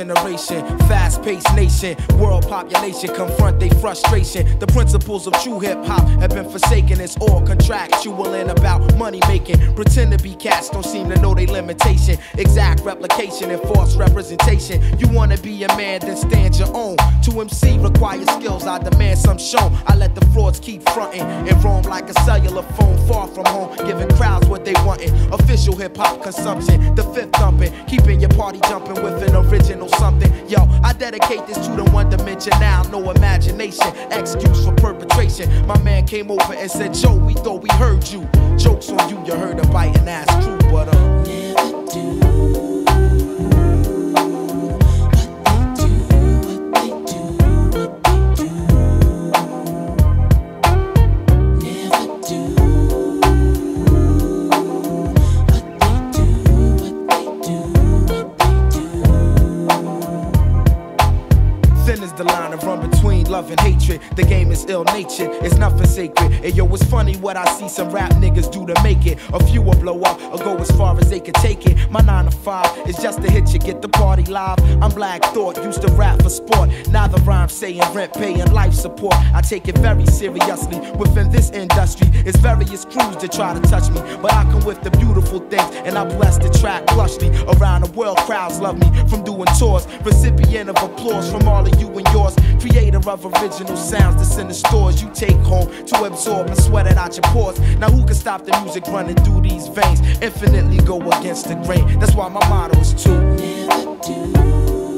generation, fast-paced nation, world population confront their frustration. The principles of true hip-hop have been forsaken. It's all contractual and about money making. Pretend to be cats, don't seem to know their limitation. Exact replication and false representation. You wanna be a man, then stand your own. To MC requires skills, I demand some shown. I let the frauds keep fronting and roam like a cellular phone far from home, giving crowds what they wantin'. Official hip-hop consumption, the fifth thumping, keeping your party jumping with an original something. Yo, I dedicate this to the one dimension now, no imagination, excuse for perpetration. My man came over and said, Joe, we thought we heard you. Jokes on you, you heard a biting ass crew, but never do. The line of run between love and hatred. The game is ill-natured, it's nothing sacred. And yo, it's funny what I see some rap niggas do to make it. A few will blow up or go as far as they could take it. My 9 to 5 is just to hit you, get the party live. I'm Black Thought, used to rap for sport. Now the rhyme saying rent, paying life support. I take it very seriously. Within this industry, it's various crews that try to touch me, but I come with the beautiful things and I bless the track lushly. Around the world, crowds love me from doing tours. Recipient of applause from all of you and yours. Creator of original sounds that's in the stores you take home to absorb and sweat it out your pores. Now who can stop the music running through these veins? Infinitely go against the grain. That's why my motto is to never do.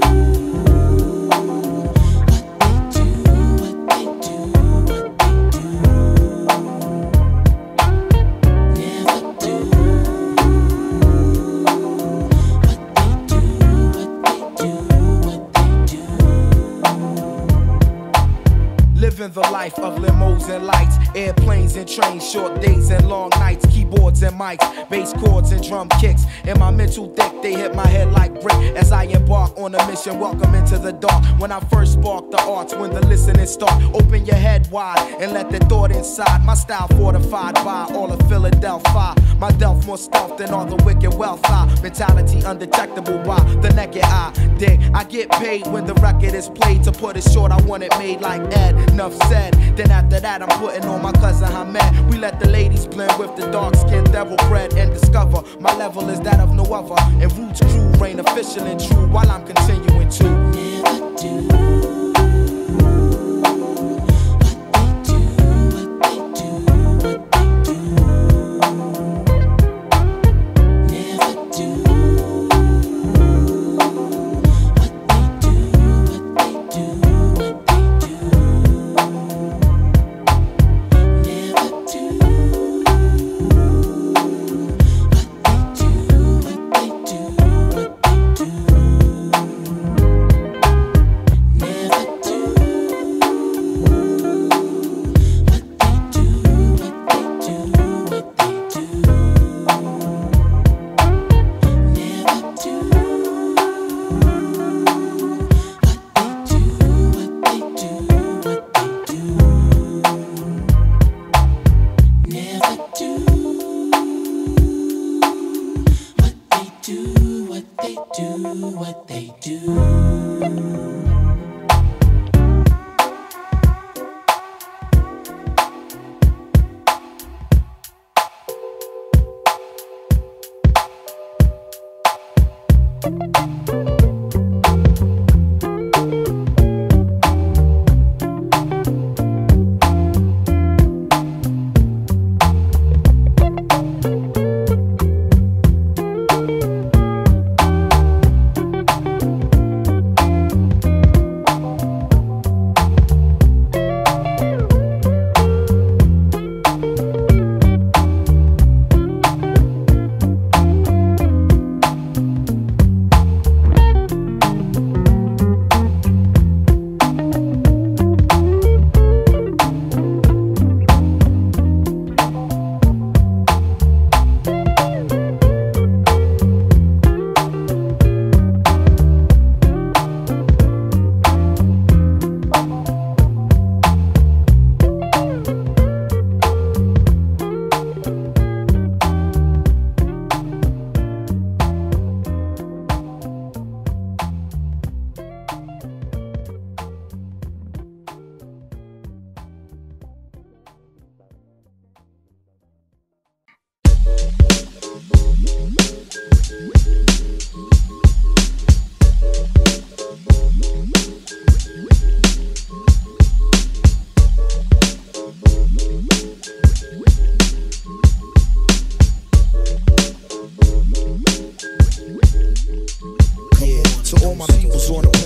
Living the life of limos and lights, airplanes and trains, short days and long nights, keyboards and mics, bass chords and drum kicks. In my mental thick, they hit my head like brick as I embark on a mission. Welcome into the dark. When I first spark the arts, when the listening start, open your head wide and let the thought inside. My style fortified by all of Philadelphia. My delf more stealth than all the wicked wealth. Mentality undetectable by the naked eye. Dig, I get paid when the record is played. To put it short, I want it made like Ed. Enough said. Then after that, I'm putting on my cousin Hamed. We let the ladies blend with the dark-skinned devil bread and discover my level is that of no other. And Roots crew reign official and true while I'm continuing to never do. What they do.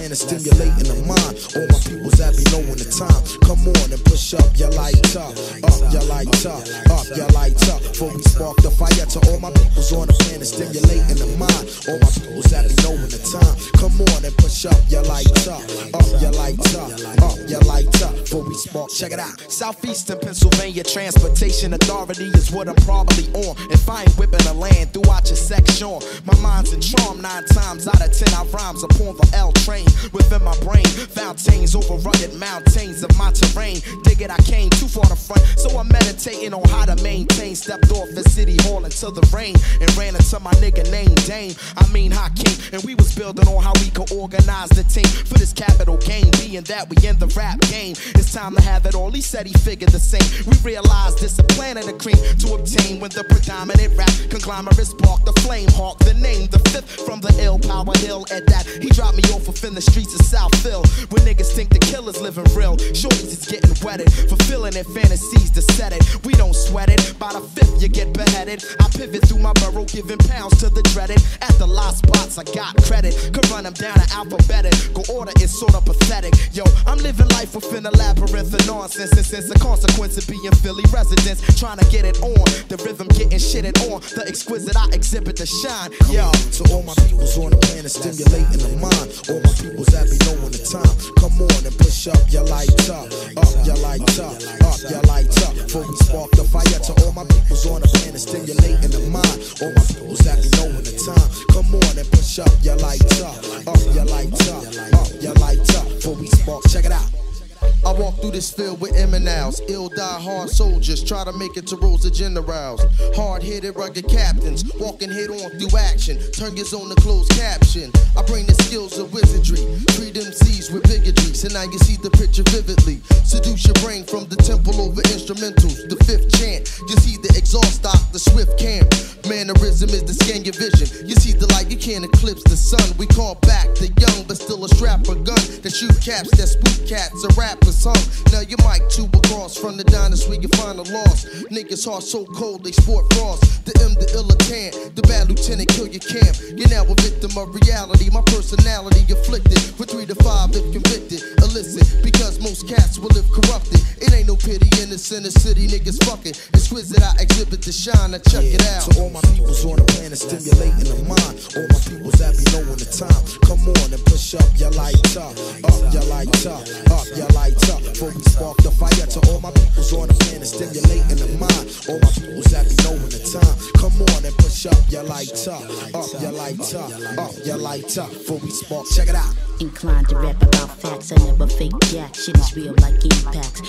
plan of stimulating the mind. All my peoples that be knowing the time. Come on and push up your light up your light up your light up. Before we spark the fire to all my peoples on the plan of stimulating the mind. All my peoples that be knowing the time. Come on and push up your light up your light up your light up. Before we spark, check it out. Southeastern Pennsylvania Transportation Authority is what I'm probably on. If I ain't whipping the land throughout your section, my mind's in charm 9 times out of 10. I rhymes upon the L train within my brain. Fountains over rugged mountains of my terrain. Dig it, I came too far to front, so I'm meditating on how to maintain. Stepped off the city hall into the rain and ran into my nigga named Dame. I mean Hakeem, and we was building on how we could organize the team for this capital game. Being that we in the rap game, it's time to have it all. He said he figured the same. We realized this a plan of the cream to obtain when the predominant rap conglomerate sparked the flame. Hawk the name, the fifth from the ill power hill. At that, he dropped me off within the streets of Southfield, where niggas think the killer's living real. Shorties is getting wetted, fulfilling their fantasies to set it. We don't sweat it. By the fifth, you get beheaded. I pivot through my borough, giving pounds to the dreaded. At the lost spots, I got credit. Could run them down in alphabetical order, it's sort of pathetic. Yo, I'm living life within a labyrinth of nonsense. And since the consequence of being Philly residents, trying to get it on, the rhythm getting shitted on, the exquisite I exhibit to shine. Yo, to all my peoples on the planet, stimulating the mind. All my peoples that be knowing the time. Come on and push up your light up your light up your light up. Before we spark the fire to all my peoples on the planet, stimulating the mind. All my peoples that be knowing the time. Come on and push up your light up your light up your light up. Before we spark, check it out. I walk through this field with M&Ls, ill die-hard soldiers, try to make it to rows of generals. Hard-headed, rugged captains, walking head-on through action, turn your zone to closed caption. I bring the skills of wizardry, treat MCs with bigotry, so now you see the picture vividly. Seduce your brain from the temple over instrumentals, the fifth chant. You see the exhaust stock, the swift camp. Mannerism is to scan your vision. You see the light, you can't eclipse the sun. We call back the young, but still a strapper gun that shoot caps, that spook cats, a rapper song. Now your mic tube across from the diners where you find a loss. Niggas heart so cold they sport frost. The M, the illitant, the bad lieutenant kill your camp. You're now a victim of reality. My personality afflicted for 3 to 5 if convicted. Illicit because most cats will live corrupted. It ain't no pity in the center city, niggas fucking exquisite. I exhibit the shine. Now check it out. To all my peoples on the planet, stimulating the mind. All my peoples that be knowing the time. Come on and push up your light up your light up your light up. Before we spark the fire to all my peoples on the planet, stimulating the mind. All my peoples that be knowing the time. Come on and push up your light up your light up your light up. Before we spark, check it out. Inclined to rap about facts, I never fake jack. Shit is real like impacts.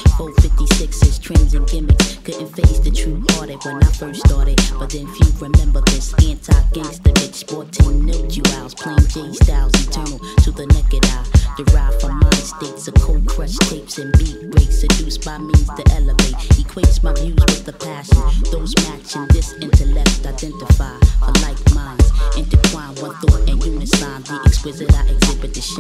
456s, trends and gimmicks couldn't face the true hearted when I first started. But then few remember this anti-gangster bitch sporting no jewels, plain J styles eternal to the naked eye. Derived from mind states of cold crush tapes and beat breaks, seduced by means to elevate. Equates my views with the passion. Those matching this intellect identify for like minds. Intertwine one thought and unison. The exquisite I exhibit the shine.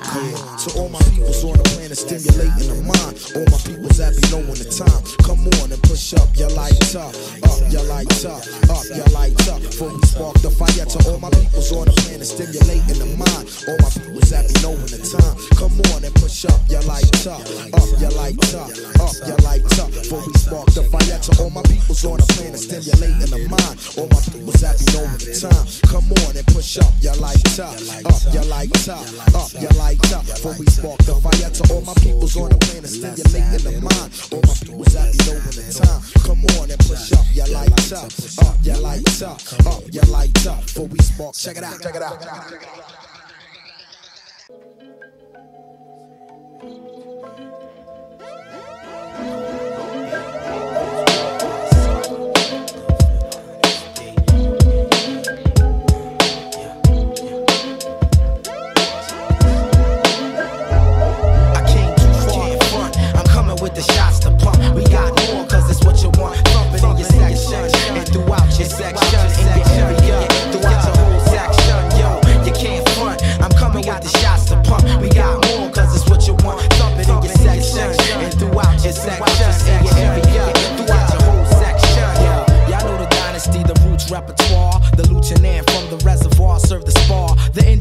To all my peoples on the planet, stimulating the mind. All my peoples that be knowing the time. Come on and push up your light up your light up your light up. Before we spark the fire to all my peoples on the planet, stimulating the mind. All my peoples that be knowing the time. Come on and push up your light up your light up your light up. Before we spark the fire to all my peoples on the planet, stimulating the mind. All my peoples that be knowing the time. Come on and push up your light up your light up your light up. Before we spark the fire to all my peoples on the planet, stimulating the mind. All my peoples that be knowing the time. Come on and push up your light up your light up your light up. Before we spark, check it out. Check it out. With the shots to pump, we got more, cause it's what you want. Thumping in your section, and throughout your section, in your area, throughout your whole section. Yo, you can't front, I'm coming with the shots to pump. We got more, cause it's what you want. Thumping in your section, and throughout your section, in your area, throughout your whole section. Yo, y'all know the dynasty, the roots repertoire. The lieutenant from the reservoir serve the spar. The engine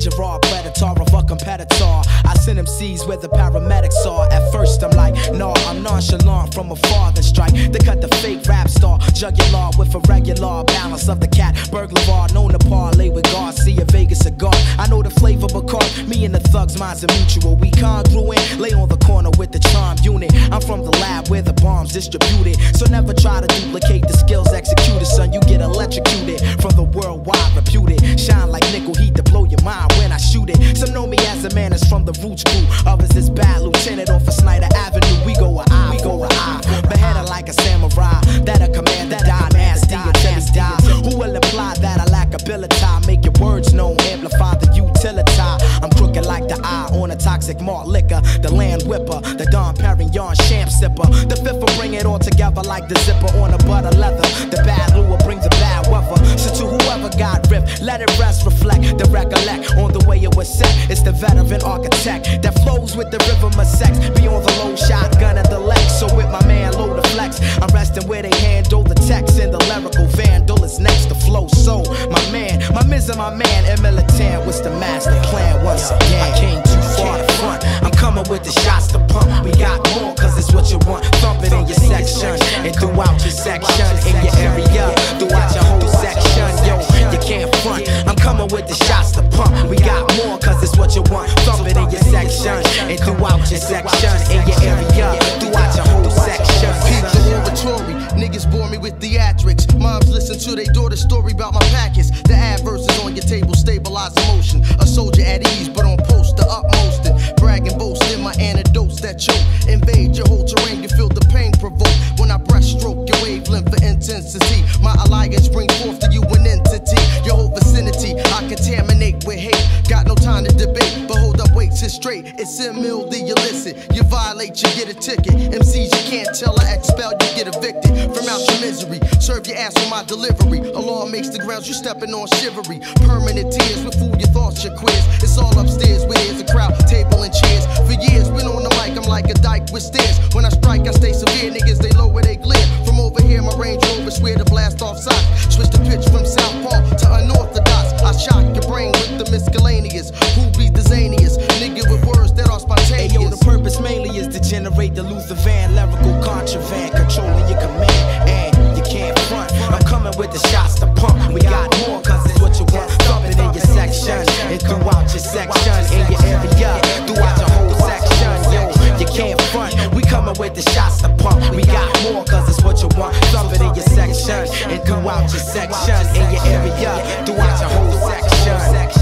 danger, raw predator of a competitor. I send them C's where the paramedics are. At first I'm like, nah, I'm nonchalant from afar, then strike. They cut the fake rap star, jugular with a regular balance of the cat. Burglar known to parlay with Garcia, Vegas cigar. I know the flavor because me and the thugs, minds are mutual. We congruent, lay on the corner with the charm unit. I'm from the lab where the bombs distributed. So never try to duplicate the skills executed, son. You get electrocuted from the worldwide reputed. Shine like nickel heat to blow your mind when I shoot it. Some know me as a man that's from the roots crew. Others is bad lieutenant off of Snyder Avenue. We go a eye, we go a eye. Beheaded like a samurai. That a commander die nasty until he die. Who will imply that I lack ability? Make your words known, amplify the utility. I'm crooked like the eye on a toxic malt liquor. The land whipper, the Dom Perignon champ sipper. The fifth will bring it all together like the zipper on a butter leather. The bad lure brings the bad weather. So to whoever got ripped, let it rest, reflect, the recollect on the way it was set. It's the veteran architect that flows with the rhythm of sex. Be on the low shotgun and the legs. So with my man low the flex, I'm resting where they handle the text. And the lyrical vandal is next to flow. So my man, my miz and my man, and militant, what's the master plan once again? I came too far to front, I'm coming with the shots to pump. We got more, cause it's what you want. Thump it in your section, and throughout your section, in your area, throughout your whole section. Yo, you can't front, I'm coming with the shots to pump. We got more, cause it's what you want. Thump it in your section, and throughout your section, in your area, throughout your whole section. Peep the oratory, niggas bore me with theatrics. Moms listen to their daughter's story about my package. The adverses on your table stabilize emotion. A soldier at ease, but on post the utmost. And brag and boast in my antidotes that choke. Invade your whole terrain, you feel the pain provoked. When I breaststroke your wavelength for intensity, my alliance brings forth to you an entity. Your whole vicinity, I contaminate with hate. Got no time to debate, but hold up, wait, sit straight. It's ill, the illicit. You violate, you get a ticket. MCs you can't tell, I expel, you get evicted from out your misery. Serve your ass with my delivery. A law makes the grounds you stepping on shivery. Permanent tears with fool your thoughts, your quiz. It's all upstairs where there's a crowd, table and chairs. For years, been on the mic, I'm like a dyke with stairs. When I strike, I stay severe. Niggas, they lower, they glare. From over here, my Range Rover swear to blast off socks. Switch the pitch from southpaw to unorthodox. I shock your brain with the miscellaneous. Who be the zaniest? Nigga with words that are spontaneous. Hey, yo, the purpose mainly is to generate the Luther Van lyrical contraband, controlling your command. And you can't front, I'm coming with the shots to pump. We got more, cause it's what you want. Thump it in your section, and throughout your section, in your area, throughout your whole section. Yo, you can't front, we coming with the shots to pump. We got more, cause it's what you want. Thump it in your section, and throughout your section, in your area, throughout your whole section.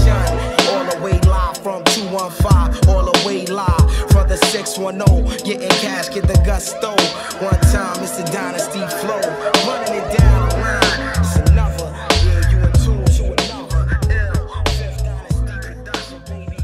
All the way live from 215, all the way live from the 610. Getting cash, get the gusto. One time, it's the dynasty flow. Running it down the line, it's another. Yeah, you in tune to another. Ill, Fifth Dynasty production, baby.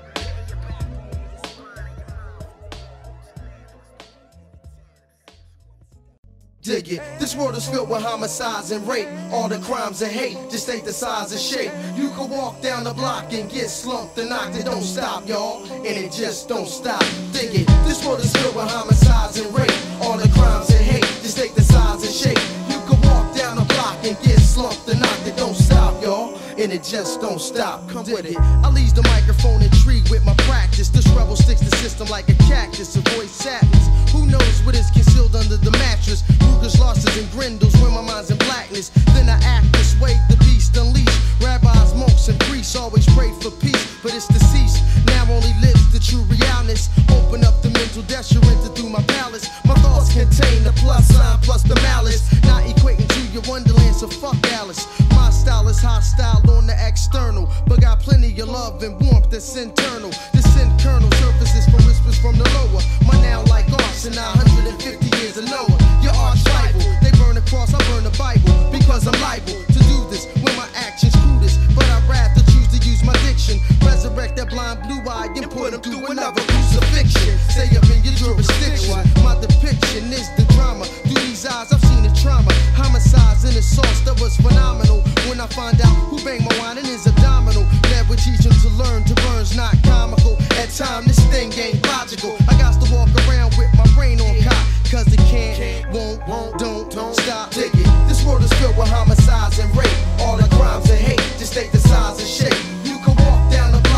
Dig it. This world is filled with homicides and rape. All the crimes and hate just ain't the size and shape. You can walk down the block and get slumped and knocked. It don't stop, y'all, and it just don't stop. Dig it. This world is filled with homicides and rape. All the crimes and hate just ain't the size and shape. You can walk down the block and get slumped and knocked. It don't stop, y'all, and it just don't stop. Come with it. I leave the microphone intrigued with my practice. This rebel sticks the system like a cactus. Avoid sadness. Who knows what is concealed under the mattress? Ruger's, losses, and grindles when my mind's in blackness. Then I act this way, the beast unleashed. Rabbis, monks, and priests always pray for peace, but it's deceased. Now only lives the true realness. Open up the mental death, you enter through my palace. My thoughts contain the plus sign plus the malice. Not equating to your wonderland, so fuck Alice. My style is hostile on the external, but got plenty of love and warmth that's internal. This internal surfaces from whispers from the lower. My now like arson, 150 years of Noah. Your arch rival, they burn the cross, I burn the Bible, because I'm liable to do this when my actions screw this. But I'd rather choose to use my diction, resurrect that blind blue eye and put him through another crucifixion. Stay up in your jurisdiction. My depiction is the drama. Through these eyes, I've seen the trauma. Homicides in the sauce that was phenomenal. When I find out who banged my wine in his abdominal, never teach him to learn to burn's not comical. At time, this thing ain't logical. I got to walk around with my brain on cock, cause it can't, won't, don't stop. Dig it. This world is filled with homicides and rape. All the crimes and hate just ain't the size and shape. You can walk down the block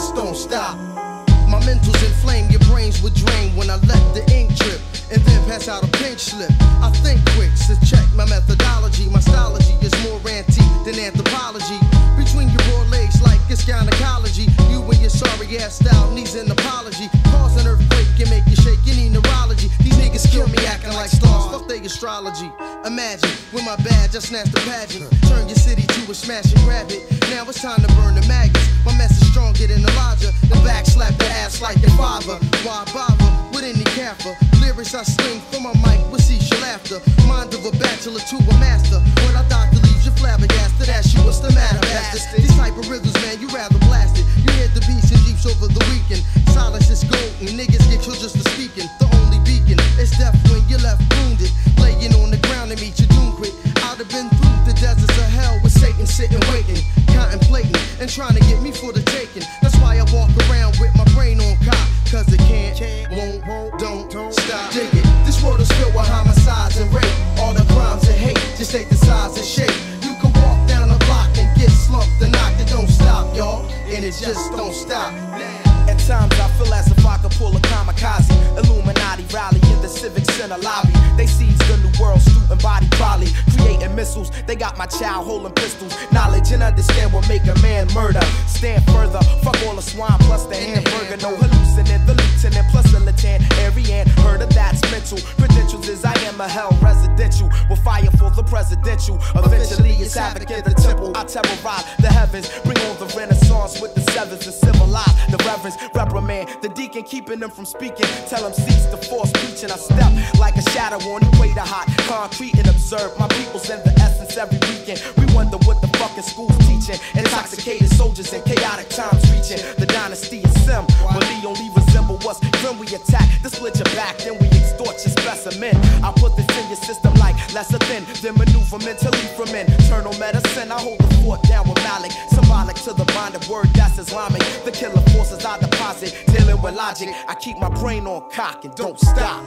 just don't stop. My mentals inflame, your brains would drain when I let the ink drip and then pass out a pink slip. I think quick to check my methodology. My stylogy is more antique than anthropology. Between your broad legs like it's gynecology. You and your sorry ass style needs an apology. Cause an earthquake can make you shake, you need neurology. These niggas kill me acting like stars, fuck they astrology. Imagine, with my badge I snatched the pageant. Turn your city to a smash and grab it. Now it's time to burn the maggots. My message stronger than Elijah. The back slap the ass like your father. Why bother with any kappa? Lyrics I sling from my mic with cease your laughter. Mind of a bachelor to a master. When I doctor leaves you flabbergasted, ask you what's the matter, bastard. These type of rhythms, man, you rather blast it. You hit the beats and jeeps over the weekend. Silence is golden, niggas get killed just for speaking. The only beacon is death when you're left wounded. Laying on the ground to meet your doom quick. I'd have been through the deserts of hell with Satan sitting waiting, contemplating and trying to get me for the taking. That's why I walk around with my brain on cock. Cause it can't, won't, don't stop. Dig it. This world is filled with homicides and rape. All the crimes and hate just take the size and shape. You can walk down the block and get slumped and knocked. It don't stop, y'all, and it just don't stop. At times I feel as if I could pull a kamikaze. Illuminati rally in the Civic Center lobby. They seize the new world, student body probably creating missiles. They got my child holding pistols. Knowledge and understand what make a man murder. Stand further, fuck all the swine plus the hamburger. No hallucinant, the lieutenant plus the lieutenant. Arian, heard of that's mental. Credentials is I am a hell residential. With fire for the presidential. Eventually it's havoc in the temple. I terrorize the heavens. Bring on the renaissance with the sevens and civilize the reverends. Reprimand the deacon, keeping them from speaking. Tell them cease the force preaching. I step like a shadow on equator hot concrete and observe my people's in the essence every weekend. We wonder what the fucking school's teaching. Intoxicated soldiers in chaotic times reaching the dynasty of Sim. But they only resemble us when we attack. Then split your back, then we extort your specimen. I put this in your system like lesser than maneuver mentally from internal medicine. I hold the fort down with Malik, symbolic to the bonded word that's Islamic. The killer forces I deposit, dealing with logic. I keep my brain on cock and don't stop.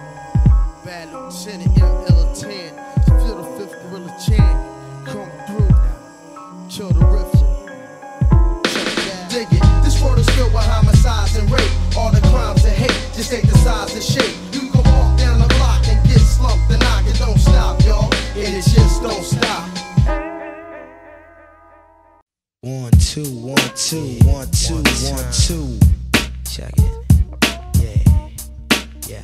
Bad Lieutenant M10, feel the fifth gorilla chant. Come through, kill the riffler. Dig it. This world is filled with homicides and rape. All the crimes and hate just take the size and shape. You can walk down the block and get slumped and knock. It don't stop, y'all, and it just don't stop. 1 2 1 2 1 2 1 2. Check it. Yeah.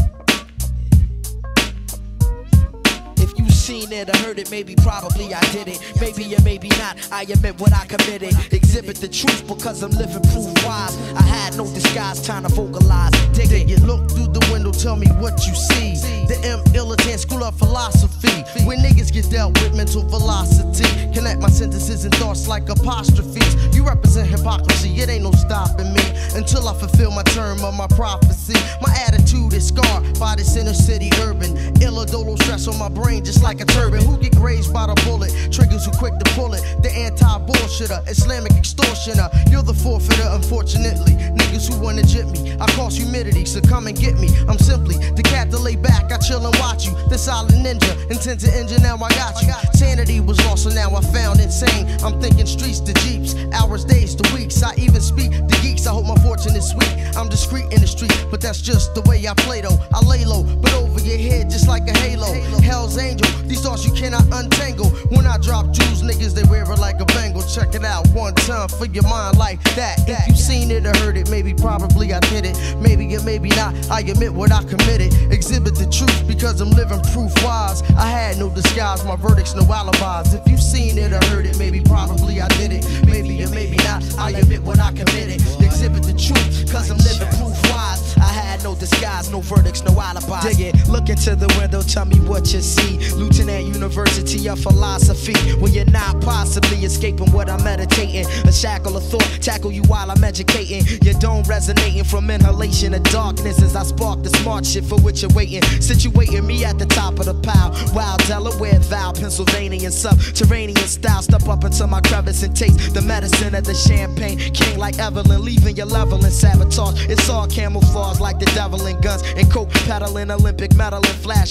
If you seen it or heard it, maybe probably I did it. Maybe or maybe not, I admit what I committed. Exhibit the truth because I'm living proof wise. I had no disguise, time to vocalize. Dig it. You look through the window, tell me what you see. The M-Militant School of Philosophy, where niggas get dealt with mental velocity. Connect my sentences and thoughts like apostrophes. You represent hypocrisy, it ain't no stopping me until I fulfill my term of my prophecy. My attitude is scarred by this inner city urban. Illidolo stress on my brain just like a turban. Who get grazed by the bullet? Triggers who quick to pull it. The anti-bullshitter, Islamic extortioner. You're the forfeiter, unfortunately. Niggas who wanna jip me, I cause humidity, so come and get me. I'm simply the cat to lay back, I chill and watch you. The silent ninja, intent to injure, now I got you. Sanity was lost, so now I found insane. I'm thinking streets to jeeps, hours, days to weeks. I even speak to geeks, I hope my fortune is sweet. I'm discreet in the street, but that's just the way I play though. I lay low, but over your head just like a halo. Hell's angel, these thoughts you cannot untangle. When I drop jewels, niggas they wear it like a bangle. Check it out one time for your mind like that. If you seen it or heard it, maybe probably I did it. Maybe or maybe not, I admit what I committed. Exhibit the truth because I'm living proof wise. I had no disguise, my verdict's no alibis. If you seen it or heard it, maybe probably I did it. Maybe or maybe not, I admit what I committed. Exhibit the truth cause I'm living proof wise. I had no disguise, no verdicts, no alibis. Dig it, look into the window, tell me what you see. Lieutenant University of Philosophy, when you're not possibly escaping what I'm meditating. A shackle of thought, tackle you while I'm educating. Your dome resonating from inhalation of darkness as I spark the smart shit for which you're waiting. Situating me at the top of the pile. Wild Delaware, Val, Pennsylvania, subterranean style. Step up into my crevice and taste the medicine of the champagne. King like Evelyn, leaving your level in sabotage. It's all camouflage like the devil in guns and coke peddling, Olympic medal and flash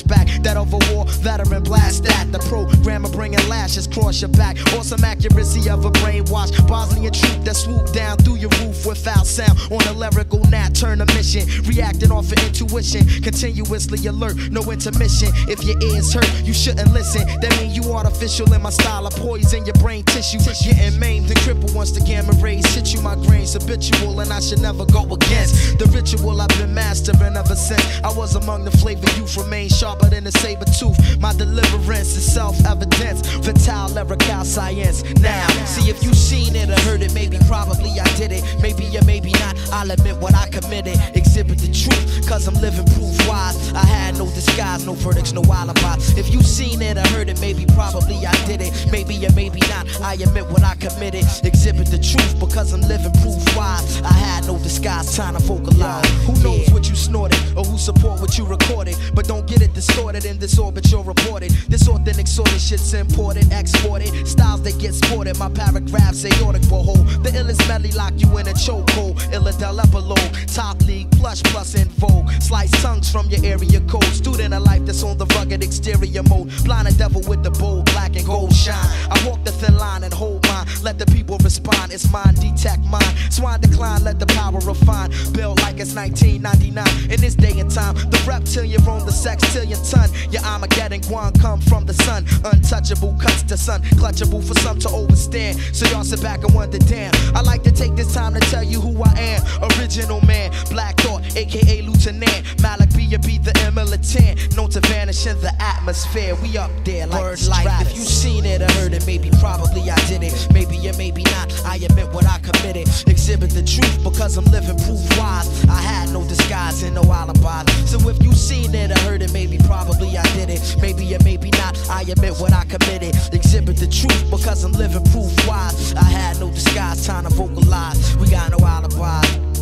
flashback. That of a war veteran blast that. The programmer bringing lashes cross your back. Awesome accuracy of a brainwash. Bosnian troop that swoop down through your roof without sound. On a lyrical nat, turn a mission. Reacting off of intuition. Continuously alert, no intermission. If your ears hurt, you shouldn't listen. That mean you artificial in my style. I poison your brain tissue. Getting maimed and crippled once the gamma rays hit you. My grain's habitual and I should never go against the ritual I've been mastering ever since I was among the flavor youth. Remain sharper than a saber tooth. My deliverance is self-evidence. Vital lyrical science. Now, see if you seen it or heard it. Maybe, probably I did it. Maybe or maybe not. I'll admit what I committed. Exhibit the truth, cause I'm living proof wise. I had no disguise, no verdicts, no alibi. If you seen it or heard it, maybe, probably I did it. Maybe or maybe not. I admit what I committed. Exhibit the truth, because I'm living proof wise. I had no disguise, time to vocalize. Who knows what you snorted or who support what you recorded? But don't get it distorted in this orbit you're reported. This authentic sort of shit's imported, exported. Styles that get sported, my paragraphs aortic will hold. The illest melody lock you in a chokehold. Illadel epilogue, top league, plush plus in vogue. Slice tongues from your area code. Student of life that's on the rugged exterior mode. Blind a devil with the bold black and gold shine. I walk the thin line and hold mine. Let the people respond. It's mine, detect mine. Swine decline, let the power refine. Build like it's 1999. In this day and time, the reptilian roam the sextillion ton. Your Armageddon guan come from the sun. Untouchable cuts to sun. Clutchable for some to overstand. So y'all sit back and wonder, damn. I like to take this time to tell you who I am. Original man, Black Thought, aka Lieutenant. Malik B, the militant. Known to vanish in the atmosphere. We up there like bird life. If you seen it or heard it, maybe, probably I did it. Maybe or maybe not. I admit what I committed. Exhibit the truth, because I'm living proof wise. I had no disguise and no alibi. So if you seen it or heard it, maybe, probably I did it. Maybe or maybe not. I admit what I committed. Exhibit the truth, because I'm living proof wise. I had no disguise, time to vocalize. We got no alibi.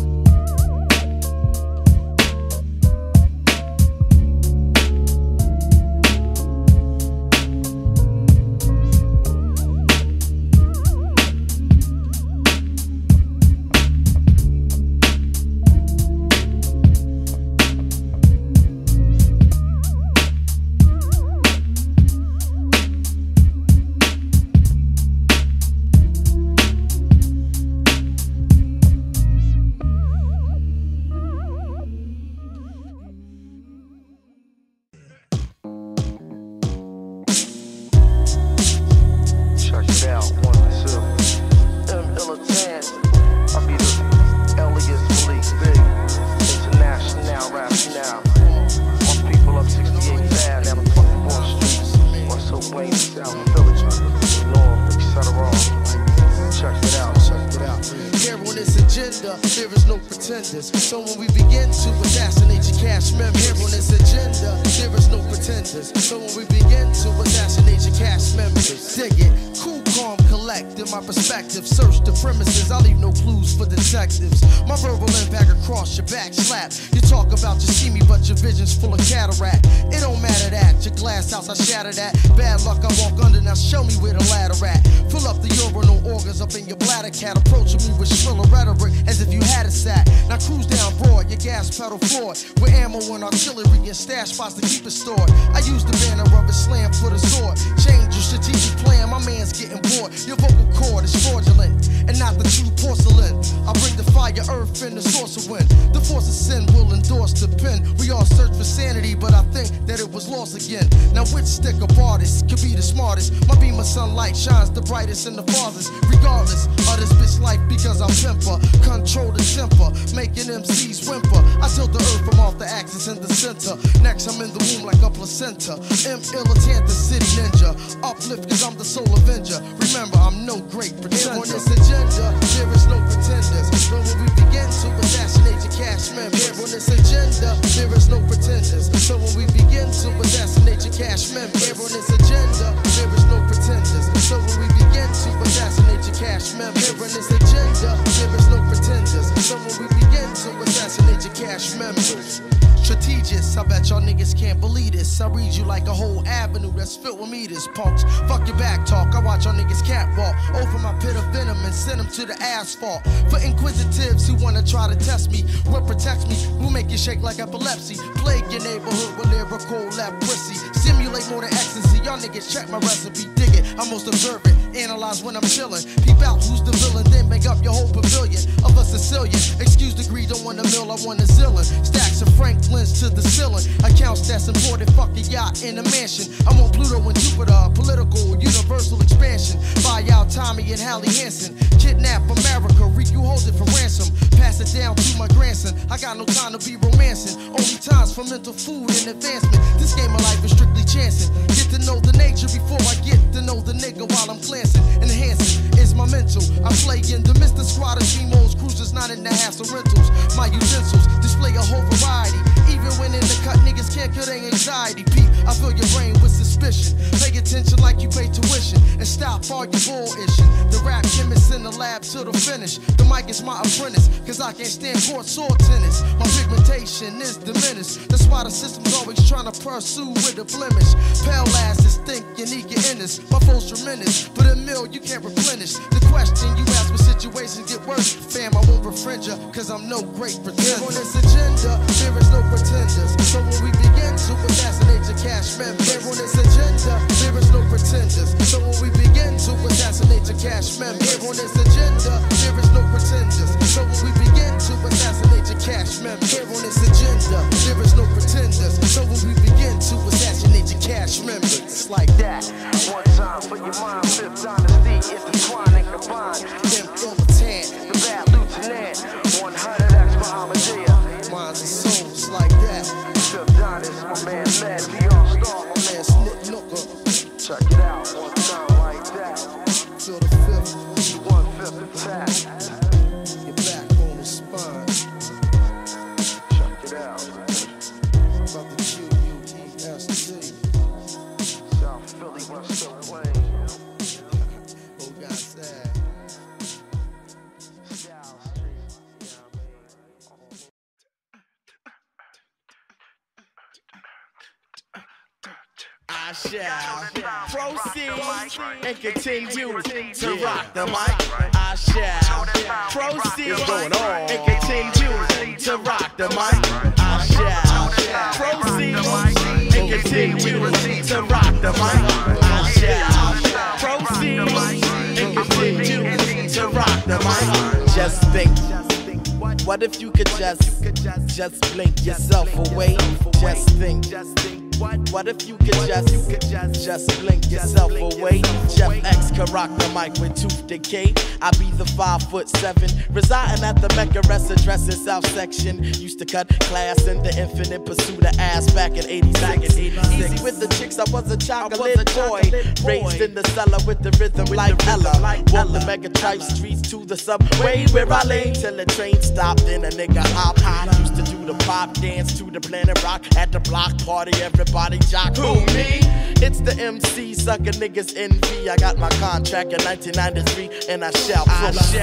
There is no pretenders. So when we begin to assassinate your cash memories, here on this agenda, there is no pretenders. So when we begin to assassinate your cash memories, dig it, cool, calm, collect. In my perspective, search the premises. I leave no clues for detectives. My verbal impact across your back, slap. You talk about you see me, but your vision's full of cataract. It don't matter that your glass house, I shatter that. Bad luck, I walk under. Now show me where the ladder at. Fill up the urinal organs up in your bladder, cat. Approaching me with shriller rhetoric as if you had a sack. Now cruise down broad, your gas pedal forward. With ammo and artillery and stash spots to keep it stored. I use the banner of a slam for the sword. Change your strategic plan, my man's getting bored. Your vocal cord is fraudulent and not the true porcelain. I bring the fire, earth, and the source of wind. The force of sin will endorse the pen. We all search for sanity, but I think that it was lost again. Now which stick of artists could be the smartest? My beam of sunlight shines the brightest and the farthest. Regardless of this bitch life, because I'm pimper. Control the temper, making MCs whimper. I tilt the earth from off the axis in the center. Next I'm in the womb like a placenta. M-Militant, the city ninja. Uplift cause I'm the soul avenger. Remember, I'm no great pretender. On this agenda, there is no pretenders. But when we begin to assassinate your cash members. Here on this agenda, there is no pretenders. So when we begin to assassinate your cash members. Here on this agenda, there is no pretenders. So when we begin to assassinate your cash members. Here on this agenda, there is no pretenders. So when we begin to assassinate your cash members. Strategist, I bet y'all niggas can't believe this. I read you like a whole avenue that's filled with meters. Punks, fuck your back talk. I watch y'all niggas catwalk over my pit of venom and send them to the asphalt. For inquisitives who wanna try to test me, what protects me will make you shake like epilepsy. Plague your neighborhood with lyrical leprosy. Simulate more than ecstasy. Y'all niggas check my recipe, dig it. I'm most observant, analyze when I'm chillin'. Peep out who's the villain, then make up your whole pavilion of a Sicilian. Excuse the greed, don't want a mill, I want a zillin'. Stacks of Franklins to the ceiling. Accounts that's imported, fuck a yacht in a mansion. I want Pluto and Jupiter, political, universal expansion. Buy out Tommy and Hallie Hansen. Kidnap America, reek you hold it for ransom. Pass it down to my grandson. I got no time to be romancing. Only times for mental food and advancement. This game of life is strictly chancing. Get to know the nature before I get to know the nigga while I'm glancing. Enhancing is my mental. I play in the Mr. Squad of G-Modes, cruisers not in the hassle rentals. My utensils display a whole variety. Even when in the cut, niggas can't kill their anxiety. Peep, I fill your brain with suspicion. Pay attention like you pay tuition and stop all your bullishing. The rap chemist in the lab till the finish. The mic is my apprentice, cause I can't stand court sword tennis. My pigmentation is diminished. That's why the system's always trying to pursue with a blemish. Pale asses think you need your inners. My flow's tremendous, but a mill you can't replenish. The question you ask when situations get worse, fam, I won't befriend ya, cause I'm no great pretender. On this agenda, there is no pretenders. So when we begin to assassinate your cash members, here on this agenda, there is no pretenders. So when we begin to assassinate your cash members, here on this agenda, there is no pretenders. So when we begin to assassinate your cash members, here on this agenda, there is no pretenders. So when we begin to assassinate your cash members, it's like that. One time for your mind, fifth dynasty, intertwine and combine. Militant, The bad lieutenant, 100x Muhammad. minds and souls like that. Fifth dynasty, my man Mad, the all-star. My man Snip Nooker, Check it out, one time like that. feel the fifth. 1/5 attack. Your backbone is spine. Check it out. About the QUEST. South Philly, West Oakland. Oh, God, sad. South Street. I shall proceed and continue to rock the mic. I shall proceed and continue to rock the mic. I shall proceed and continue to rock the mic. I shall proceed and continue to rock the mic. Just think, what if you could just blink yourself away? Just think. What if you could just blink yourself away? Jeff X can rock the mic with tooth decay. I be the 5'7", residing at the Mecca Rest address in South Section. Used to cut class in the infinite pursuit of ass back in 86. Easy with the chicks, I was a chocolate boy. Raised in the cellar with the rhythm like Ella. Walked the Mega Tribe streets to the subway where I lay till the train stopped and a nigga hop. Used to do the pop dance to the Planet Rock at the block party. Everybody jock. Who, me? It's the MC sucker niggas envy. I got my contract in 1993 and I shall proceed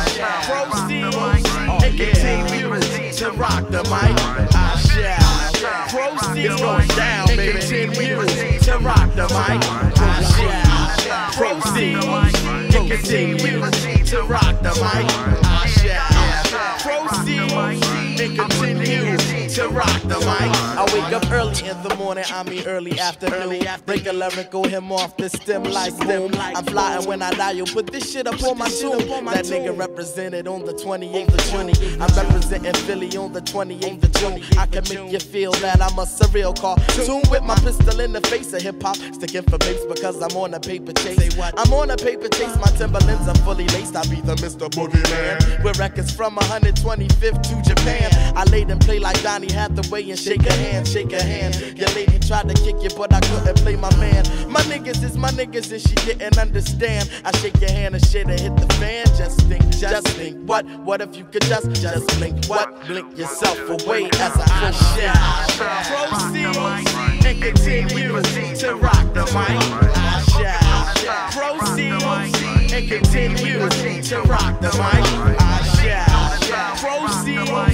and continue to rock the mic. I shall proceed and continue to rock the mic. I shall proceed and continue to rock the mic. I shall proceed and continue to rock the mic. I wake up early in the morning, I mean early afternoon. Break a lyrical him off the stem like boom. I'm flying when I die, yo, put this shit up on my tomb. That nigga represented on the 28th of June. I'm representing Philly on the 28th of June. I can make you feel that I'm a surreal cartoon with my pistol in the face of hip hop. Sticking for bass because I'm on a paper chase. I'm on a paper chase, my Timberlands are fully laced. I be the Mr. Boogeyman. With records from 125th to Japan. I laid and play like Donnie Hathaway and shake a hand, shake a hand. Your lady tried to kick you, but I couldn't play my man. My niggas is my niggas and she didn't understand. I shake your hand and shit and hit the fan. Just think. What if you could just blink? What? Blink yourself away as I shall proceed and continue to rock the mic. I shall proceed and continue to rock the mic. I shall proceed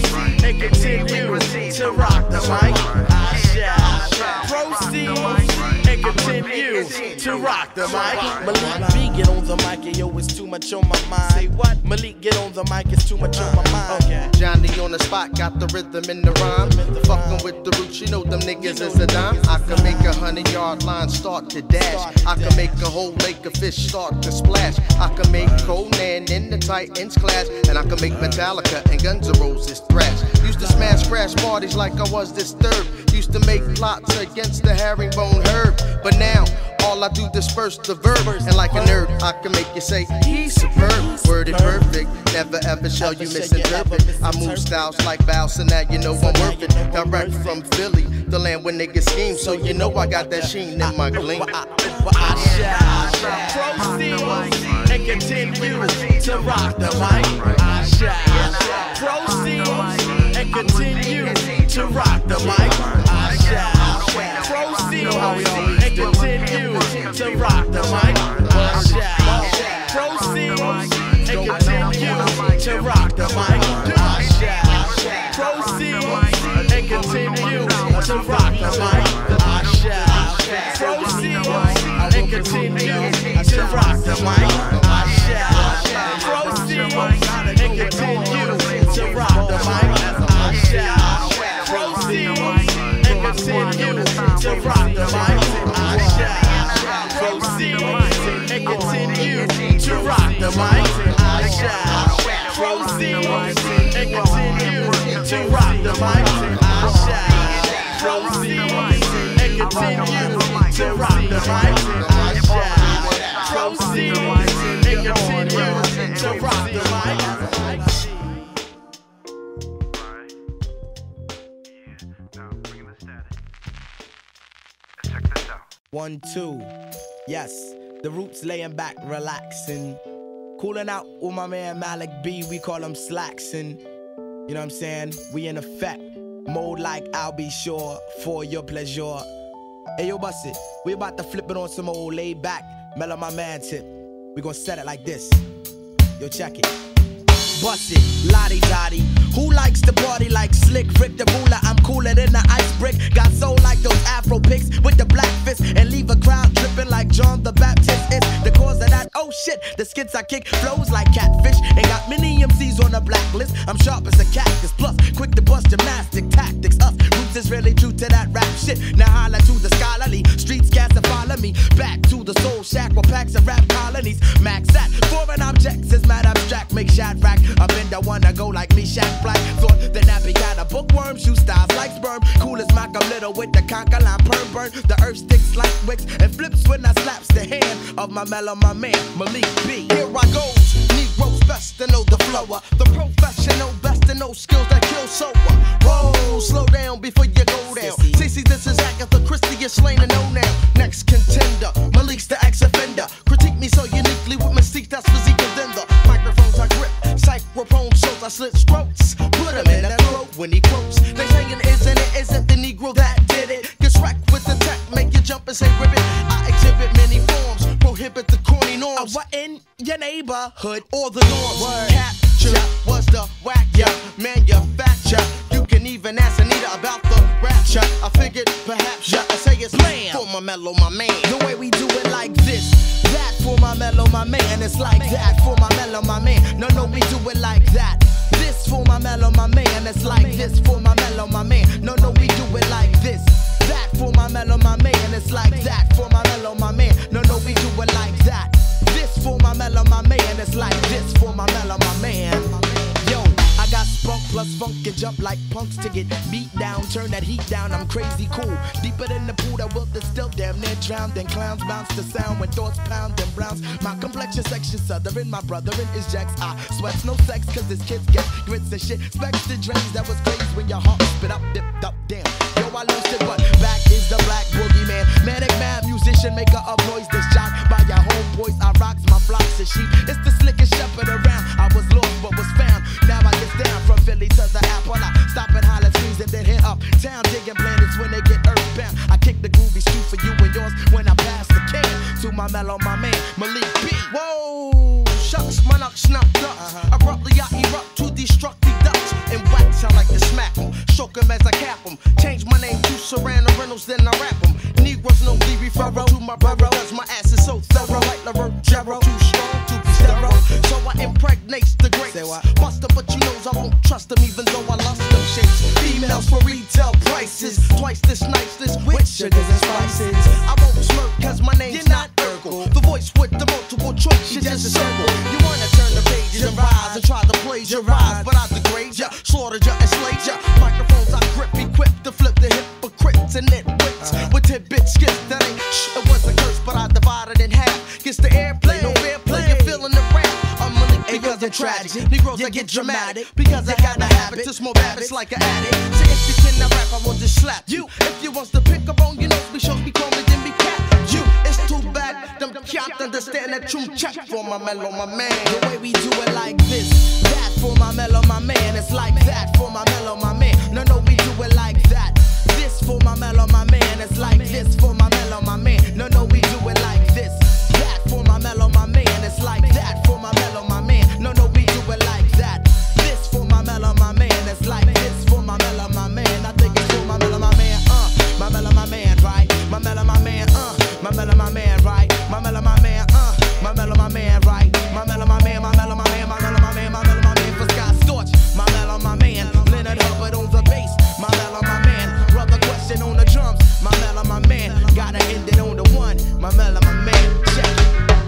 and continue to rock the mic. I shall proceed and continue to rock the mic. Malik B, get on the mic, and yo, it's too much on my mind. Say what? Malik, get on the mic, it's too much on my mind. Okay. Johnny on the spot, got the rhythm in the rhyme. Fucking with the roots, you know them niggas is a dime. I can make 100-yard line start to dash. I can make a whole lake of fish start to splash. I can make Conan in the Titans clash. And I can make Metallica and Guns N' Roses thrash. Used to smash crash parties like I was disturbed. Used to make plots against the herringbone herb. But now, all I do disperse the verb. And like a nerd, I can make you say, he's superb. Worded perfect, never ever shall you misinterpret. I move styles like bows, so now you know I'm worth it. Direct from Philly, the land where niggas scheme. So you know I got that sheen in my gleam. I shall proceed and continue to rock the mic. I shall proceed and continue to rock the mic. I shall proceed and continue to rock the mic. I shall proceed and continue to rock the mic. I shall proceed and continue to rock the mic. I shall proceed and continue to rock the mic. I shall proceed and continue to rock the mic. I shall proceed and continue to rock the mic. I shall proceed and continue to rock the mic. I shall proceed and continue to rock the mic. I shall proceed and continue to rock the mic. I shall proceed and continue to rock the mic. One, two, yes, the roots laying back, relaxing, cooling out with my man Malik B. We call him Slacksin'. You know what I'm saying? We in effect, mode like I'll be sure for your pleasure. Hey yo, bust it. We about to flip it on some old laid back, mellow my man tip. We gon' set it like this. Yo, check it. Bust it, lottie dottie. Who likes to party like Slick Rick the Ruler? I'm cooler than the ice brick. Got soul like those Afro pics with the black fist and leave a crowd dripping like John the Baptist. It's the cause of that. Oh shit, the skits I kick flows like catfish and got many MCs on the blacklist. I'm sharp as a cactus, plus quick to bust gymnastic tactics. Us roots is really true to that rap shit. Now holla to the scholarly streets, cast and follow me back to the soul shack where packs of rap colonies. Max at foreign objects is mad abstract, make shad rack. I've been the one to go like me, Shaq Black. Thought the nappy got a bookworm, shoe styles like sperm. Cool as Mac, I'm little with the conker line perm burn. The earth sticks like wicks and flips when I slaps the hand of my mellow, my man, Malik B. Here I goes, Negroes best to know the flower. The professional best to know skills that kill sober. Whoa, slow down before you go down. CC, this is Agatha Christie, you're slain and know now. Next contender, Malik's the ex-offender. Critique me so uniquely with mystique, that's physique and the microphones I grip. Psychrophone shows I slit strokes. Put him in the throat when he quotes. They saying isn't the Negro that did it. Gets wrecked with the tech, make you jump and say ribbit. I exhibit many forms, prohibit the corny norms. What in your neighborhood or the norms? Capture was the whack, yeah, manufacture. You can even ask Anita about the rapture. I figured perhaps I say it's Blam. For my mellow, my man. The way we do it like this, that for my mellow, my man. It's like that for my mellow, my man. No, we do it like that. This for my mellow, my man. It's like this for my mellow, my man. No, we do it like this. That for my mellow, my man. It's like that for my mellow, my man. No, we do it like that. This for my mellow, my man. It's like this for my mellow, my man. Yo, I got spunk plus funk and jump like punks to get beat down. Turn that heat down, I'm crazy cool. Deeper than the pool that wilted still damn near drowned. Then clowns bounce to sound when thoughts pound and browns. My complexion section southern, my brother in his jacks. I sweats no sex cause this kids get grits and shit. Specs the drains that was crazy when your heart spit up, dipped up, damn. Yo, I lost it, but back is the black boogeyman. Manic mad musician, maker of noise that's shot by your homeboys. I rocks my flocks of sheep. It's the slickest shepherd around. I was lost but was found. Now I get down from Philly to the Apple. I stop and holler trees and then hit up town digging planets when they get earthbound. I kick the groovy street for you and yours when I pass the can to my mellow, my man, Malik B. Whoa, shucks, my knock snapped up. Abruptly I erupt to destruct the ducks and wax. I like to smack. stroke them as I cap them. Change my name to Serrano Reynolds, then I rap them. Negroes no be referral to my brother, cause my ass is so thorough. Like LaRoe Jarrow, too strong to be sterile. So I impregnate the grapes. Buster, but you knows I won't trust them, even though I lust them shapes. Females for retail prices, twice this nice, this with sugars and spices. I won't smirk, cause my name's not Urkel. The voice with the multiple choice, shit just a circle. You wanna turn the pages and rise and try to plagiarize, but I degrade ya, slaughtered ya, enslaved ya. Microphones I grip, equipped to flip the hypocrites and nitwits with tidbit skips that ain't it was a curse, but I divided in half. Gets the airplay, no fair play, you're feeling the rap. I'm Malik because I'm tragic. Negroes I get dramatic because I got a habit to smoke habits like an addict. So if you cannot rap, I will just slap you. If you wants to pick up on, you know, be sure be call me, then be cat. You, it's too bad, them can't understand that true check for my mellow, my man. The way we do it like this, that for my mellow, my man. It's like that for my mellow, my man. No, we do it like that. This for my mellow, my man. It's like this for my mellow, my man. No, we do it like this. That for my mellow, my man. It's like that for my mellow, my man. No, we do it like that. This for my mellow, my man. It's like this for my mellow, my man. I think it's for my mellow, my man. My mellow, my man, right? My mellow, my man. My mellow, my man, right? My mellow, my man. My mellow, my man, right? My mellow, my man. My mellow, my man. My mellow, my man. My mellow, my man. For Scott Storch. My mellow, my man. Leonard Hubbard on the bass. My mellow, my man. Brother Question on the drums. My mellow, my man. Gotta end it on the one. My mellow, my man. Check it.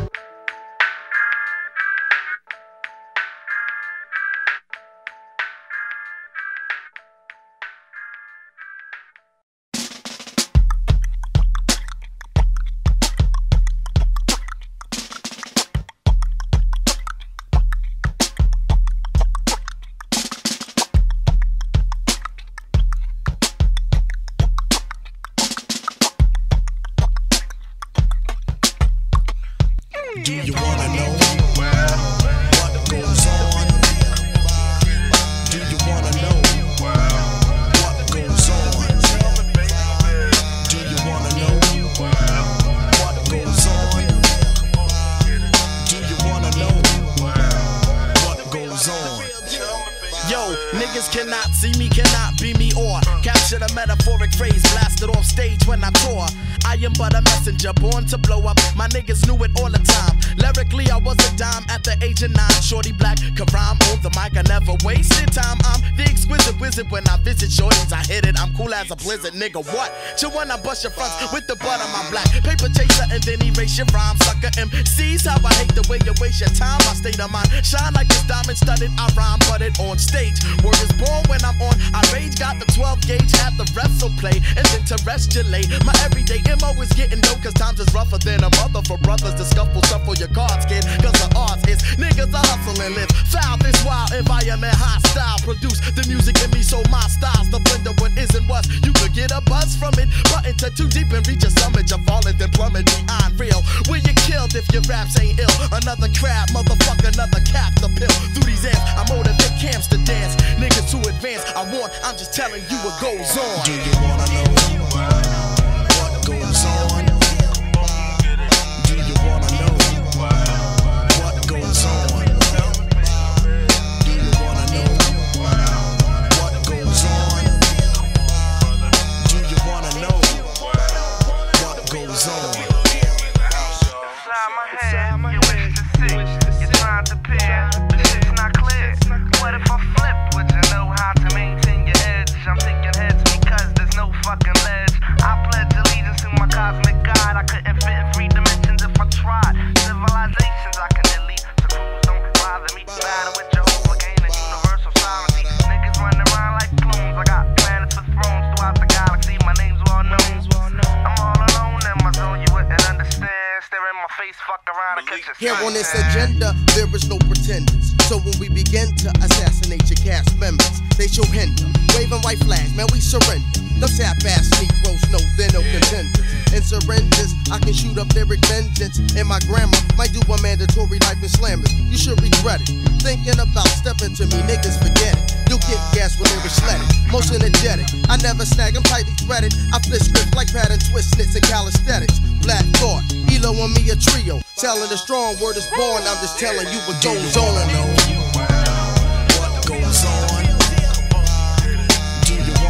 Do you wanna know what goes on? Do you wanna know what goes on? Do you wanna know what goes on? Do you wanna know what goes on? Yo, niggas cannot see me, cannot be me or capture the metaphoric phrase blasted off stage when I tour. I am but a messenger born to blow up. My niggas knew it all the time. Lyrically, I was a dime at the age of 9. Shorty black, could rhyme on the mic. I never wasted time. I'm the exquisite wizard when I visit shorties. I hit it. I'm cool as a blizzard, nigga. What? You wanna bust your fronts with the butt on my black paper chaser and then erase your rhyme, sucker. MCs, how I hate the way you waste your time. My state of mind shine like this diamond studded. I rhyme, but it on stage. Word is born when I'm on. I rage, got the 12 gauge, have the wrestle play and then terrestrialate. My everyday MO is getting dope, cause times is rougher than a mother for brothers to scuffle, shuffle your cards, kid. Cause the odds is niggas are hustle and live. Foul this wild environment, hostile. Produce the music in me, so my style's the blender. What isn't what you could get a buzz from it. But into too deep and reach a summit, you're falling, then plummet beyond real. Will you killed if your raps ain't ill? Another crab, motherfucker, another cap to pill. Through these amps, I motivate camps to dance. Niggas to advance, I'm just telling you what goes on. Do you wanna know what goes on? Do you wanna know what goes on? Do you wanna know what goes on? Do you wanna know what goes on? Inside my head, you wish to see, you're trying to peer, but it's not clear. What if I flip? Would you know how to maintain your edge? I'm taking heads because there's no fucking ledge. I pledge allegiance to my cosmic god. I couldn't fit in 3 dimensions if I tried. Civilizations I can delete, so crews don't bother me. Battle with Jehovah, gaining universal sovereignty. Niggas running around like clones. I got planets with thrones throughout the galaxy. My name's well known. I'm all alone in my zone, you wouldn't understand. Stare in my face, fuck around and catch a Here on this agenda, there is no pretenders. So when we begin to assassinate your cast members, they show hinder, waving white flags, man, we surrender. Them sap ass Negroes know they're no contenders. In surrenders, I can shoot up lyric vengeance. And my grandma might do a mandatory life in slammers. You should regret it. Thinking about stepping to me, niggas forget it. You'll get gas when lyrics sledded. Most energetic, I never snag, I'm tightly threaded. I flip scripts like pattern twist, snits and calisthenics. Black Thought, Elo and me a trio. Telling the strong word is born, I'm just telling you what goes on. What goes on? Do you wanna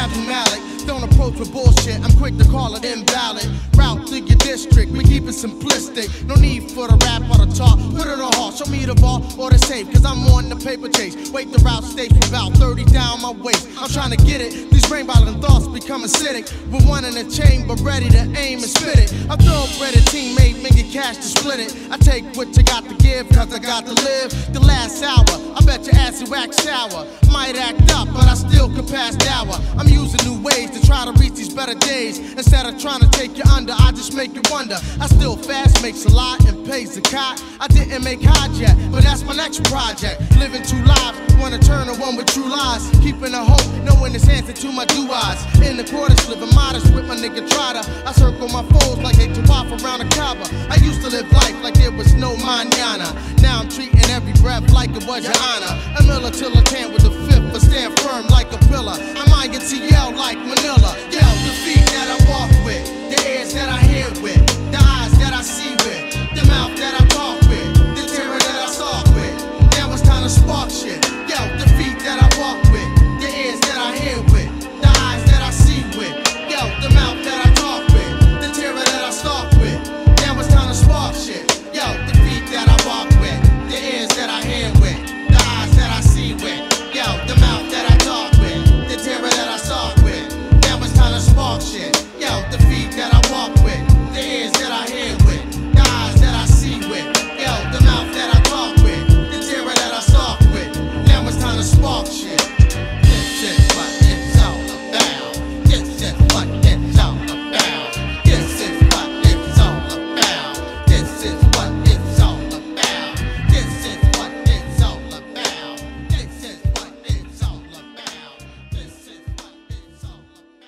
Captain Malik. Don't approach with bullshit, I'm quick to call it invalid. Route through your district, we keep it simplistic. No need for the rap or the talk. Put it on hard, show me the ball or the safe, cause I'm on the paper chase. Wait, the route stays for about 30 down my waist. I'm trying to get it, these rain-bottling thoughts become acidic. With one in the chamber, ready to aim and spit it. I'm thoroughbred, a teammate, make it cash to split it. I take what you got to give, cause I got to live. The last hour, I bet your ass you act sour. Might act up, but I still can pass the hour. I'm using new ways to try to reach these better days. Instead of trying to take you under, I just make you wonder. I still fast, makes a lot, and pays the cot. I didn't make hot yet, but that's my next project. Living two lives, wanna turn to one with true lies. Keeping a hope, knowing it's answer to my do eyes. In the quarters, living modest with my nigga Trotter. I circle my foes like they Tawaf around a Kaaba. I used to live life like there was no mañana. Now I'm treating every breath like it was your honor. A militant with the fifth, but stand firm like a pillar. I mind get TL like Manila. Yo, the feet that I walk with, the ears that I hear with, the eyes that I see with, the mouth that I talk with, the terror that I stalk with. Now it's time to spark shit. Yo, the feet that I walk with, the ears that I hear with, the eyes that I see with, yo, the mouth that I talk with, the terror that I stalk with. Now it's time to spark shit. Yo, the feet that I walk with, the ears that I hear with, the eyes that I see with, yo, the mouth that I talk with, the terror that I stalk with. Now it's time to spark shit. Yo, the feet that I walk with, the ears that I hear with, the eyes that I see with, yo, the mouth that I talk with, the terror that I stalk with. Now it's time to spark shit. This is what it's all about. This is what it's all about. This is what it's all about. This is what it's all about. This is what it's all about. This is what it's all about. This is what it's all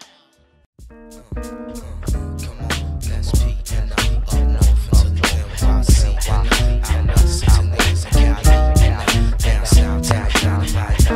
about. Come on, let's peek and up north into the NYC and out west into niggas in Cali and down south down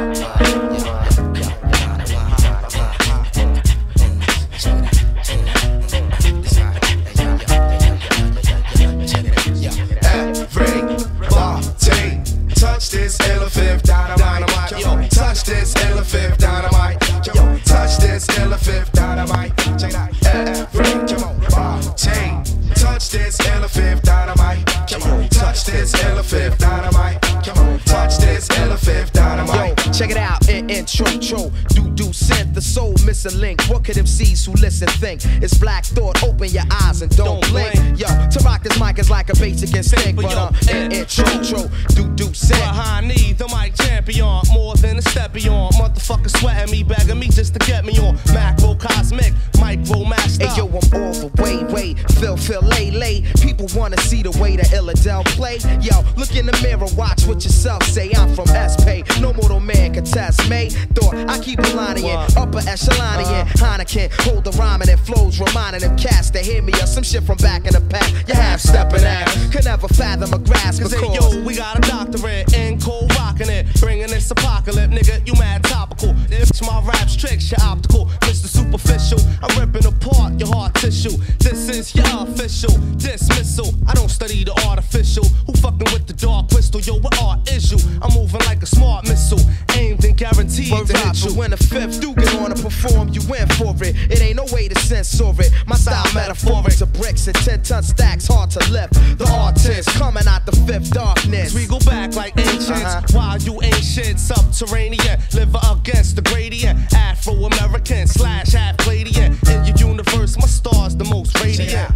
touch this elephant dynamite, yo, touch this elephant dynamite, yo, touch this elephant dynamite, check it out, come on, touch this elephant dynamite, come on, touch this elephant dynamite, come on, touch this elephant dynamite. Yo, check it out, intro, do sent the soul missing link. What could MCs who listen think? It's black thought, open your eyes and don't blink. Yo, to rock this mic is like a basic instinct, but intro, do sent. Behind me, the mic champion, more than a step beyond. Motherfucker sweating me, begging me just to get me on. Macro cosmic, micro master. Hey yo, I'm all the way, feel, lay. People wanna see the way the Illadel play. Yo, look in the mirror, watch what yourself say. I'm from S-Pay, no mortal man can test me. Thought I keep a line in, upper echelon in. Heineken, hold the rhyming and flows, reminding them cats to hear me or some shit from back in the past. You half stepping ass, could never fathom a grasp. Cause hey, yo, we got a doctorate in cold rocking it, bringing this apocalypse, nigga, you mad topical. If my rap's tricks, you're optical, Mr. Superficial. I'm ripping apart your heart tissue. This is your official dismissal. I don't study the artificial. Who fucking with the dark crystal? Yo, what art is you? I'm moving like a smart missile, aimed and guaranteed to hit you. When the fifth do get on to perform, you win for it. It ain't no way to censor it. My style metaphoric to bricks and 10-ton stacks, hard to lift. The artist coming out the fifth darkness. We go back like ancients, while you ain't shit. Subterranean, liver against the gradient. Afro-American / half Palladian. In your universe, my star's the most radiant.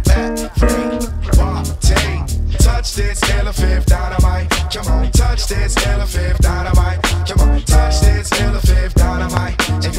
Touch this elephant dynamite. Come on, touch this elephant dynamite. Come on, touch this elephant dynamite.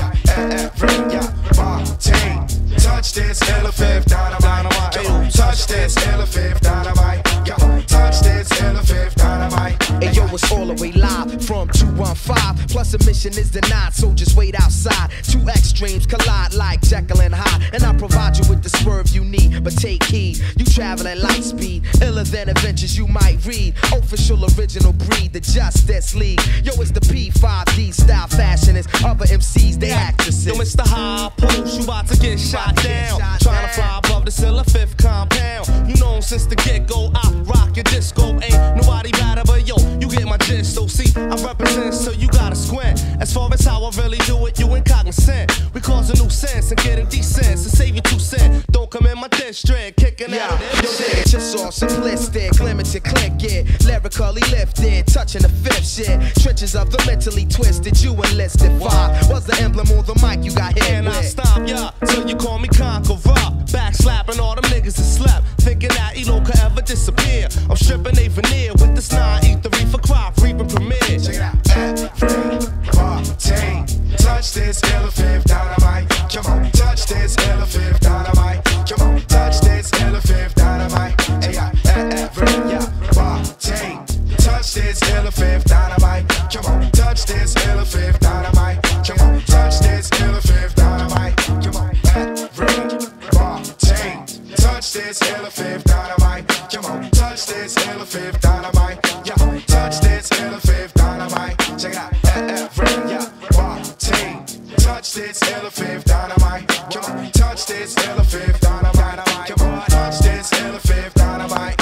Touch this elephant dynamite. Come on, touch this elephant dynamite. Come on, touch this elephant dynamite. Hey yo, it's all the way live from 215. Plus admission is denied, so just wait outside. Two extremes collide like Jekyll and Hyde, and I provide you with the swerve you need. But take heed, you travel at light speed, iller than adventures you might read. Official original breed, the Justice League. Yo, it's the P5D style fashionist. Other MCs, they actresses. Yo, Mr. High Post, you about to get shot down. Trying to fly above the Silla fifth compound. You know since the get-go, I rock your disco. Ain't nobody better but yo, you get my gist. So see, I represent, so you gotta squint. As far as how I really do it, you ain't cognizant. We call cause a nuisance and getting decent. So save your 2 cents. Don't come in my district, kicking out of shit. Just all simplistic, limited click it, lyrically lifted, touching the 5th shit. Trenches of the mentally twisted, you enlisted. 5 was the emblem on the mic you got hit and with. I stop ya till you call me conqueror. Back slapping all them niggas that slept, thinking that Elo could ever disappear. I'm stripping a veneer with this 9E3 for crop, reaping premiere. Check it out. Touch this elephant dynamite. Come on, touch this elephant dynamite. Come on, touch this elephant dynamite. Hey, touch this elephant dynamite. Come on, touch this elephant dynamite. Come on, touch this elephant dynamite. Come on, touch this elephant dynamite. Come on, touch this elephant dynamite. Yeah, touch this elephant dynamite. Check it out. Touch this elephant dynamite. Come on, touch this elephant dynamite. Come on, touch this elephant dynamite.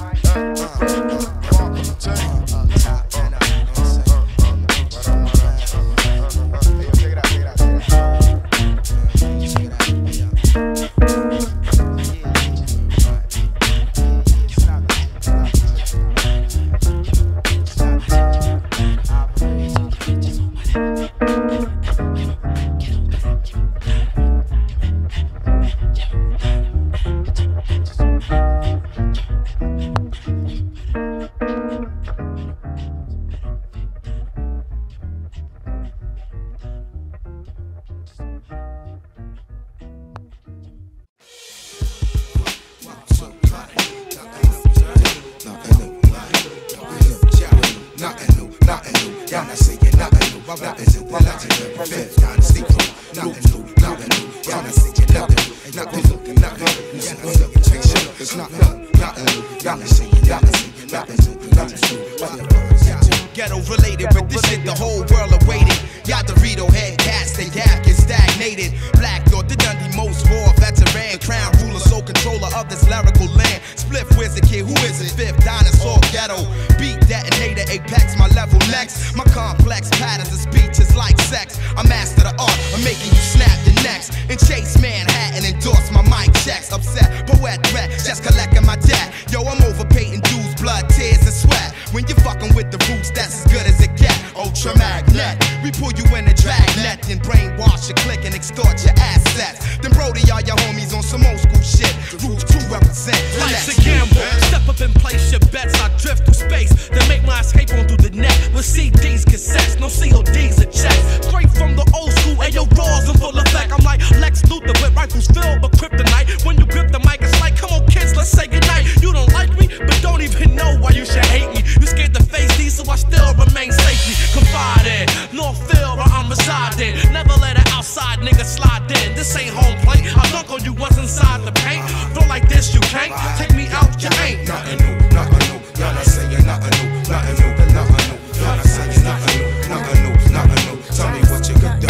Ghetto related with this shit, the whole world awaited. Y'all Dorito head cast, they gap get stagnated. Black thought the Dundee most war veteran, crown ruler, sole controller of this lyrical land. Spliff wizard kid, who is it? 5th dinosaur ghetto. Beat detonator, apex, my level next. My complex patterns of speech is like sex. I master the art of making you snap the necks. And chase Manhattan, endorse my mic checks. Upset, poet threat, just collecting my debt. Yo, I'm overpaying dues, blood, tears, and sweat. When you're fucking with the roots, that's as good as it get. Ultra magnet, we pull you in a drag net, then brainwash your click and extort your assets. Then Brody, all your homies on some old school shit. Roots 2 represent. Life's a gamble. Step up and place your bets. I drift through space, then make my escape on through the net. With CDs, cassettes, no CODs or checks. Straight from the old school, ayo, raws in full effect. I'm like Lex Luthor with rifles filled with kryptonite. When you grip the mic, it's like, come on kids, let's say goodnight. You don't like me, but don't even know why you should hate me. You scared to face these, so I still remain safely confided. Northfield where I'm residing. Never let an outside nigga slide in. This ain't home plate. I dunk on you once inside the paint. Flow like this, you can't take me out, you ain't. Nothing new, nothing new. Y'all not saying nothing new, nothing new, nothing new. Y'all not saying nothing new, nothing new, nothing new. Tell me what you could do.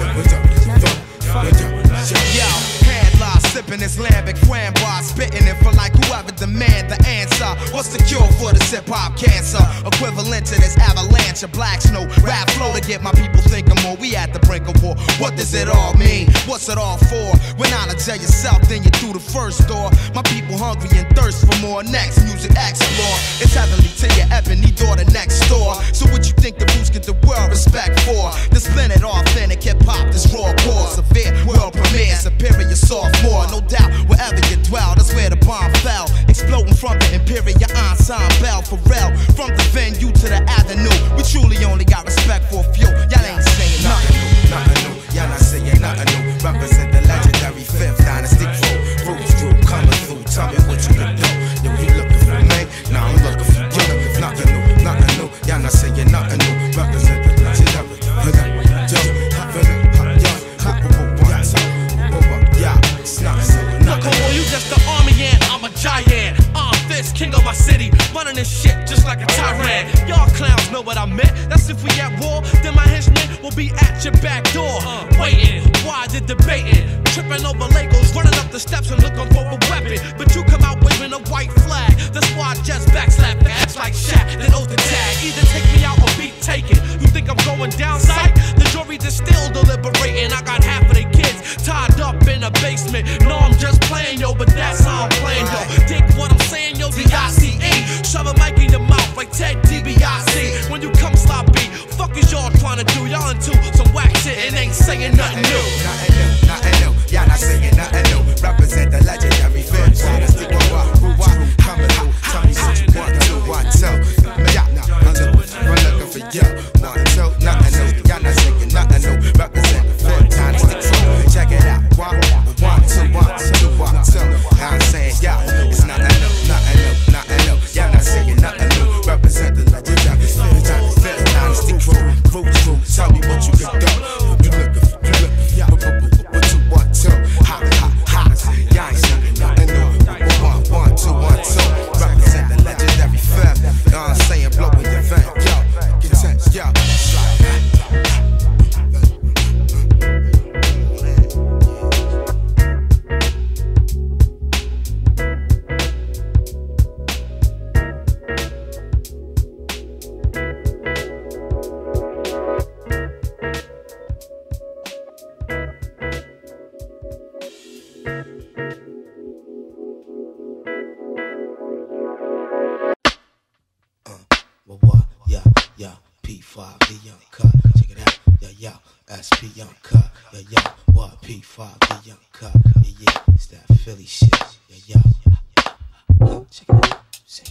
Yo, hand lie, sipping Islamic framboise, spitting it for like whoever demand the answer. What's the cure for this hip-hop cancer? Equivalent to this avalanche of black snow. Rap flow to get my people thinking more. We at the brink of war. What does it all mean? What's it all for? When knowledge of yourself, then you through the first door. My people hungry and thirst for more. Next music explore. It's heavenly to your ebony door, the next door. So what you think the boost get the world respect for? The splendid authentic hip-hop, this raw core. Severe world premiere, superior sophomore. No doubt, wherever you dwell, that's where the bomb fell. Exploding from the imperial ensemble. For real, from the venue to the avenue. We truly only got respect for a few. Y'all ain't saying nothing new, nothing new. Y'all not saying nothing new. Represent the legendary 5th dynasty crew. Roots crew coming through. Tell me what you can do. Yo, you looking for me? Now I'm looking for you. Nothing new, nothing new. Y'all not saying nothing new. Represent the legendary. Look, homeboy, you just an army ant, I'm a giant. I'm fist, king of my city, running this shit just like a tyrant. Y'all clowns know what I meant. That's if we at war, then my henchmen will be at your back door. Waiting, why the debating? Tripping over Legos, running up the steps and looking for a weapon. But you come out waving a white flag. That's why I just backslap acts like Shaq, then oath the tag. Either take me out or be taken. You think I'm going down sight? The jury is still deliberating. I got half of the kids basement. No, I'm just playing, yo, but that's how I'm playing, yo. Dig what I'm saying, yo, D-I-C-E. Shove a mic in your mouth like Ted DiBiase. When you come sloppy, fuck is y'all trying to do? Y'all into some whack shit and ain't saying nothing new. Nothing new, nothing new. Y'all not saying nothing new. Represent the legendary film. Dynasty, coming through. Tell me what you want to, one, two. Yeah, I'm looking for you. One, two, nothing new. Y'all not saying nothing new. Represent the film. Dynasty, check it out. One, two, one, two, one, two. I'm saying, yo, it's nothing new, nothing new, nothing new. Y'all not saying nothing new. Represent the legendary film. Dynasty, crew. Tell me what you can do. You looking for, what you want to. Ha, ha, ha. Y'all ain't saying nothing new. One, two, represent the legendary film. You know what I'm saying? Blow with your van. Yo, get tense, yo. That's right. Well, what? Yeah, P5, the young cut. Check it out. Yeah, SP young cut. Yeah, what? P5, the young cut. Yeah, it's that Philly shit. Yeah. Check it out.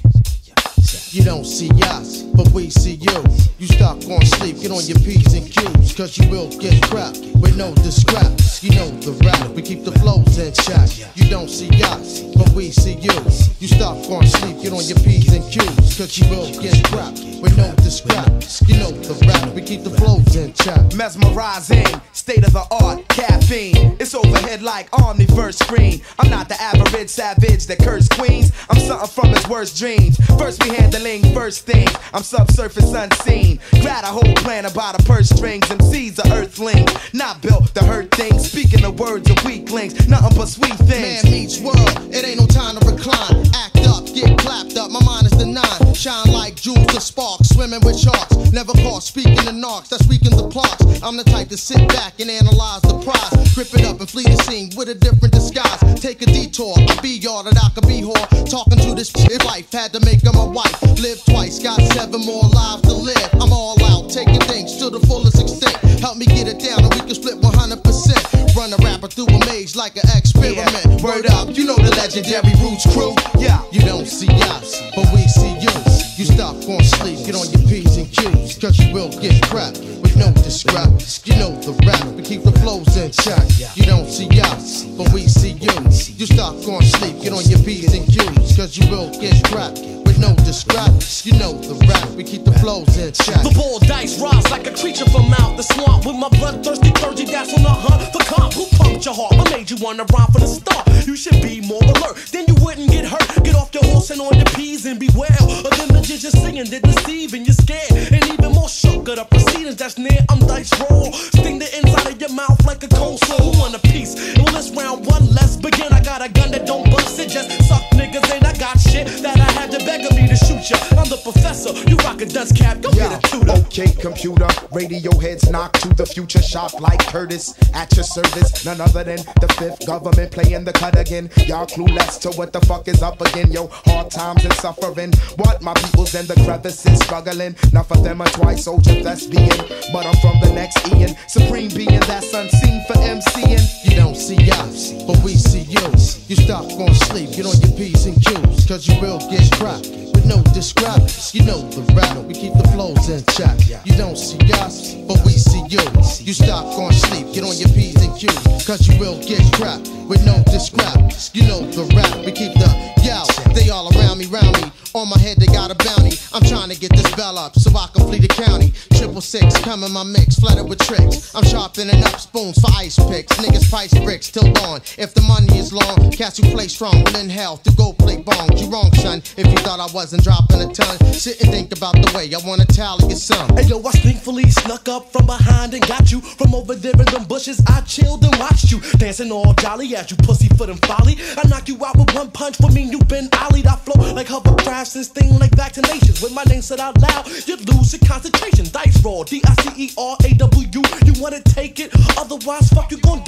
You don't see us, but we see you. You stop going sleep, get on your P's and Q's, cause you will get crap with no discreps. You know the rap, we keep the flows in check. You don't see us, but we see you. You stop going sleep, get on your P's and Q's, cause you will get crap with no discreps. You know the rap, we keep the flows in check. Mesmerizing, state of the art, caffeine. It's overhead like omniverse screen. I'm not the average savage that curse queens. I'm something from his worst dreams. First we handling first things. I'm subsurface unseen. Grab a whole plan about a purse strings. MC's a earthling, not built to hurt things. Speaking the words of weaklings, nothing but sweet things. Man meets world, it ain't no time to recline. Act up, get clapped up, my mind is the nine. Shine like jewels to sparks, swimming with sharks. Never caught speaking the narcs, that's weaking the plots. I'm the type to sit back and analyze the prize. Grip it up and flee the scene with a different disguise. Take a detour, I be y'all that I could be whore. Talking to this shit life, had to make her my wife. Live twice, got 7 more lives to live. I'm all out, taking things to the fullest extent. Help me get it down and we can split 100%. Run a rapper through a maze like an experiment. Word up, you know the legendary Roots crew. Yeah, you don't see us, but we see you. You stop going sleep, get on your P's and Q's, cause you will get crap with no discrepancy. You know the rap, we keep the flows in check. You don't see us, but we see you. You stop going sleep, get on your P's and Q's, cause you will get crap with no discrepancy. You know the rap, we keep the flows in check. The ball dice rise like a creature from out the swamp. With my bloodthirsty clergy that's on the hunt for comp. Who pumped your heart? What made you wanna rhyme from the start? You should be more alert, then you wouldn't get hurt. Get off your horse and on your P's and beware of them bitches just singing, they deceive and you're scared. And even more shook at the proceedings that's near. I'm dice roll, sting the inside of your mouth like a cold soul. Who want a piece? And well, it's round one, let's begin. I got a gun that don't bust it, just suck niggas in. I got shit that I had to beg of me to shoot ya. I'm the professor, you rock a dust cap, go get a tutor. Okay, computer, radio heads knock to the future. Sharp like Curtis, at your service. None other than the fifth government playing the cut again. Y'all clueless to what the fuck is up again. Yo, hard times and suffering. What my people's in the crevices struggling. Not for them are twice soldier thespian, but I'm from the next Ian. Supreme being that's unseen for MCing. You don't see us, but we see you. You stop going sleep, get on your P's and Q's, cause you will get crap with no discrepancy. You know the rap, we keep the flows in check. You don't see us, but we see you. You stop going sleep, get on your P's and Q's, cause you will get crap with no discrepancy. You know the rap, we keep the yo. They all around me, round me. On my head they got a bounty. I'm trying to get this bell up so I can flee the county. 666 come in my mix, flooded with tricks. I'm sharpening up spoons for ice picks. Niggas price bricks till dawn. If the money is long, cats who play strong will in hell to go play bongs. You wrong, son, if you thought I wasn't dropping a ton. Sit and think about the way I wanna tally your sum. Hey yo, I thankfully snuck up from behind and got you. From over there in them bushes, I chilled and watched you. Dancing all jolly as you pussyfoot and folly. I knock you out with one punch for me, you been ollied. I flow like hovercrafts and sting like vaccinations. When my name said out loud, you'd lose your concentration. Dice roll, D-I-C-E-R-A-W. You wanna take it, otherwise fuck you gon' do.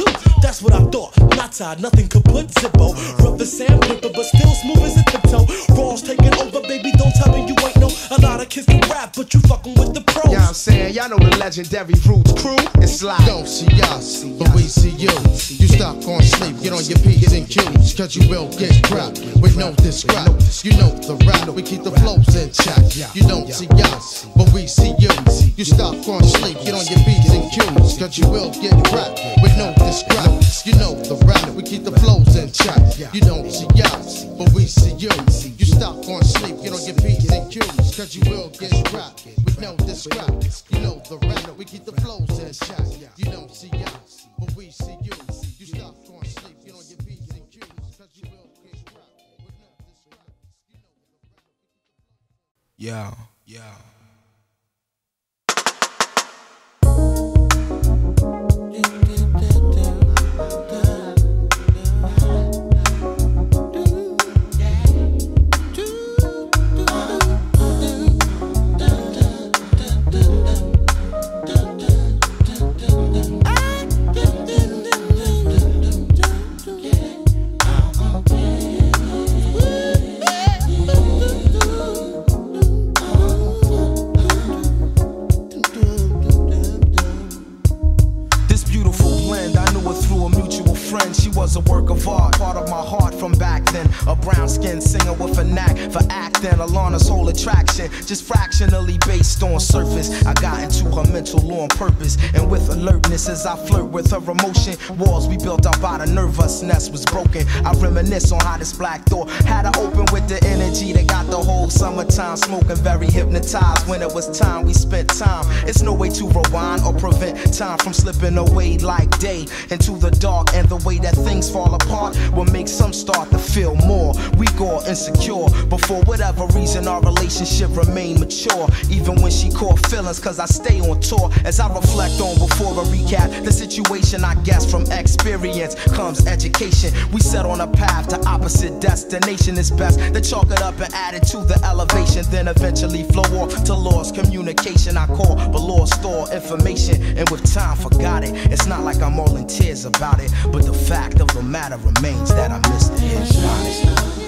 That's what I thought. Not tied, nothing could put Zippo. Rough as sandpaper, but still smooth as a tiptoe. Raw's taking over, baby, don't tell me you ain't know. A lot of kids can rap, but you fucking with the pros. Yeah, I'm saying, y'all know the legendary Roots crew. It's like, Don't see us, but we see you. You stop on sleep, get on your P's and Q's, cause you will get cracked with no discrap. You know the rap, we keep the flows in check. You don't see us, but we see you. You stop on sleep, get on your P's and Q's, cause you will get cracked with no discrap. You know the rap, we keep the flows in check. You don't see us, but we see you. You stop on sleep, get on your P's and Q's, cause you will get cracked with no discrap. You know the rap, we keep the flows in check. You don't see us, but we see you. You stop on sleep, get on your P's and Q's, cause you will get cracked with no discrap. yeah. She was a work of art, part of my heart from back then. A brown-skinned singer with a knack for acting. Alana's whole attraction, just fractionally based on surface. I got into her mental law on purpose, and with alertness as I flirt with her emotion. Walls we built up out of nervousness was broken. I reminisce on how this black door had her open with the energy that got the whole summertime smoking, very hypnotized. When it was time, we spent time. It's no way to rewind or prevent time from slipping away like day into the dark. And the way that things fall apart will make some start to feel more weak or insecure. But for whatever reason, our relationship remained mature, even when she caught feelings, cause I stay on tour. As I reflect on before a recap the situation, I guess from experience comes education. We set on a path to opposite destination. It's best to chalk it up and add it to the elevation, then eventually flow off to lost communication. I call but lost store information, and with time forgot it. It's not like I'm all in tears about it, but the fact of the matter remains that I missed the hit. Honestly.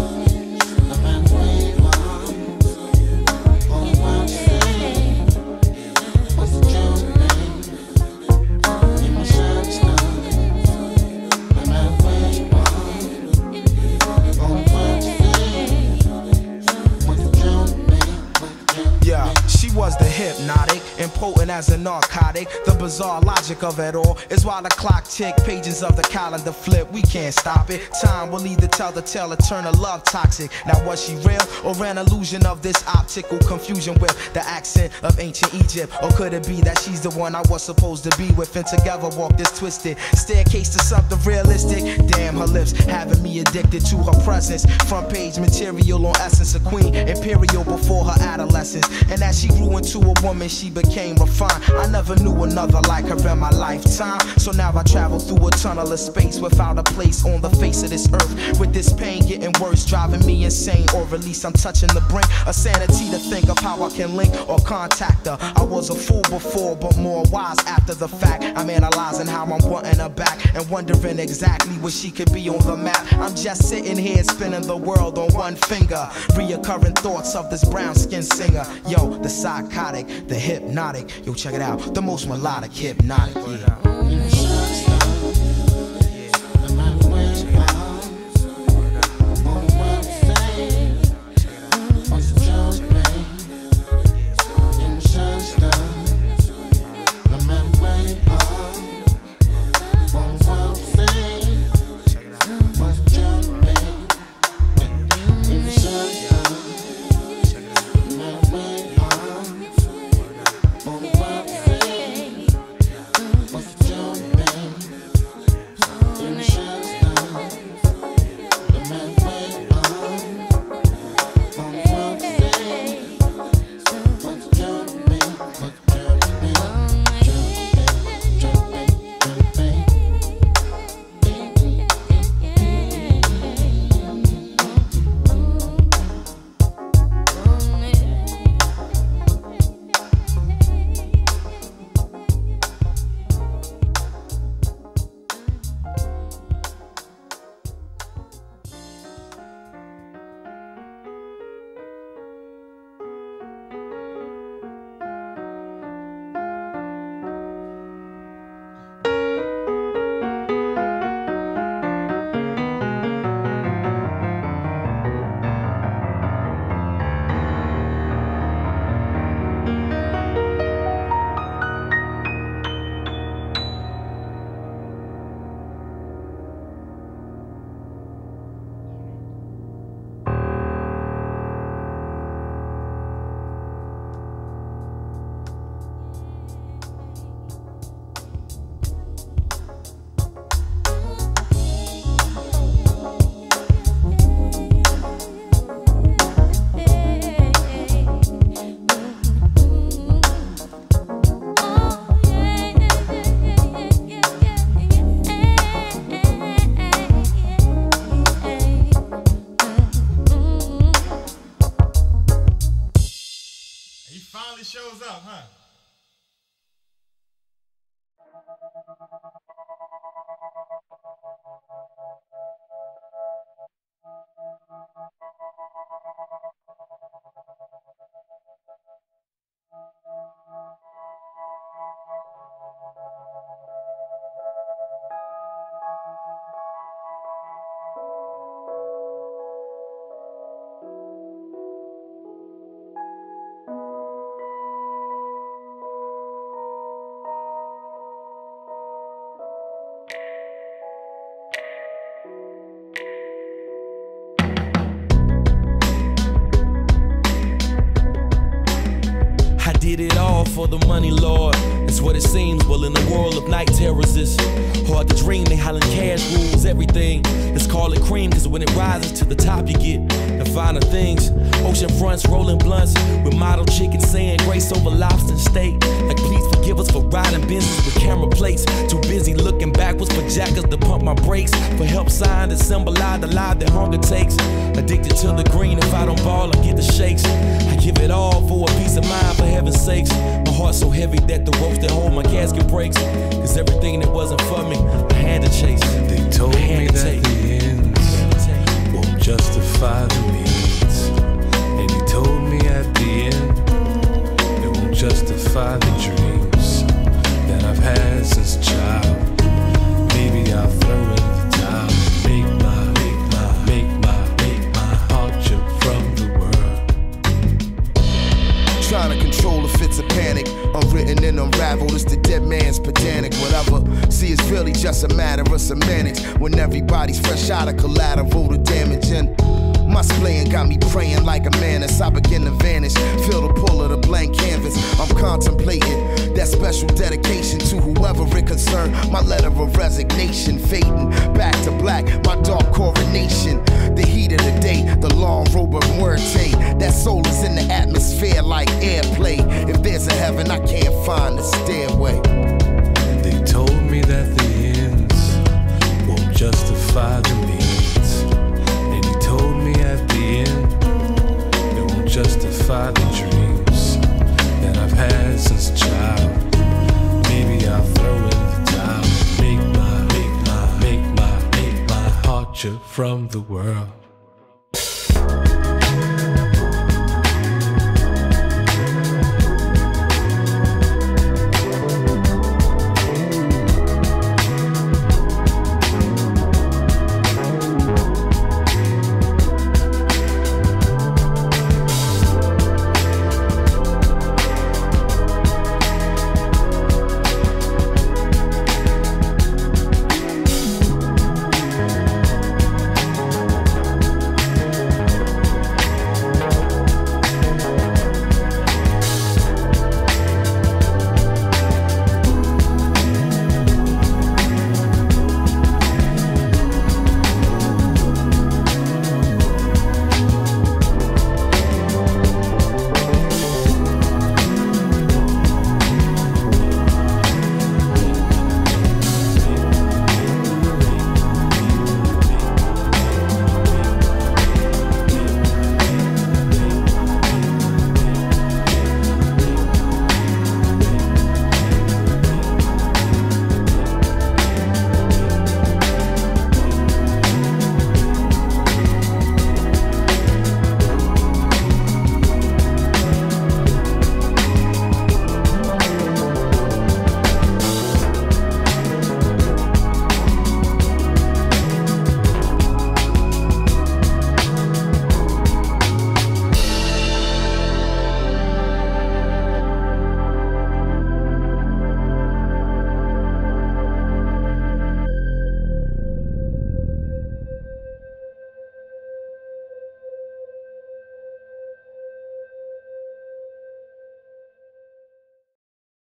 Was the hypnotic, impotent as a narcotic. The bizarre logic of it all is while the clock tick, pages of the calendar flip, we can't stop it. Time will either tell the tale or turn a love toxic. Now was she real or an illusion of this optical confusion with the accent of ancient Egypt? Or could it be that she's the one I was supposed to be with, and together walk this twisted staircase to something realistic? Damn, her lips having me addicted to her presence. Front page material on essence, a queen imperial before her adolescence. And as she grew into a woman, she became refined. I never knew another like her in my lifetime. So now I travel through a tunnel of space without a place on the face of this earth. With this pain getting worse, driving me insane, or at least I'm touching the brink of sanity to think of how I can link or contact her. I was a fool before, but more wise after the fact. I'm analyzing how I'm wanting her back and wondering exactly where she could be on the map. I'm just sitting here spinning the world on one finger. Reoccurring thoughts of this brown-skinned singer. Yo, the psychotic, the hypnotic. Yo, check it out, the most melodic hypnotic. Yeah. Don't for the money, Lord. It's what it seems. Well, in a world of night terrors, it's hard to dream. They hollering cash rules everything. Let's call it cream, cause when it rises to the top, you get the finer things. Ocean fronts, rolling blunts with model chickens saying grace over lobster steak. Like, please forgive us for riding business with camera plates. Too busy looking backwards for jackers to pump my brakes. For help sign to symbolize the life that hunger takes. Addicted to the green, if I don't ball, I get the shakes. I give it all for a peace of mind, for heaven's sakes. My heart's so heavy that the ropes that hold my casket breaks. Cause everything that wasn't for me, I had to chase. They told me that the ends won't justify the means. And he told me at the end, it won't justify the dreams that I've had since a child. Maybe I'll throw in the towel. Make my heart jump from the world. Trying to control if it's a panic. Unwritten and unraveled, it's the dead man's pedantic. Whatever, see, it's really just a matter of semantics. When everybody's fresh out of collateral, the damage and my splaying got me praying like a menace. I begin to vanish, feel the pull of the blank canvas. I'm contemplating that special dedication to whoever it concerned. My letter of resignation, fading back to black, my dark coronation. The heat of the day, the long robe of muerte. That soul is in the atmosphere like airplay. If there's a heaven, I can't find the stairway. They told me that the ends won't justify the means. And he told me at the end, it won't justify the dreams that I've had since a child. Maybe I'll throw in the towel. Make my heart jump from the world.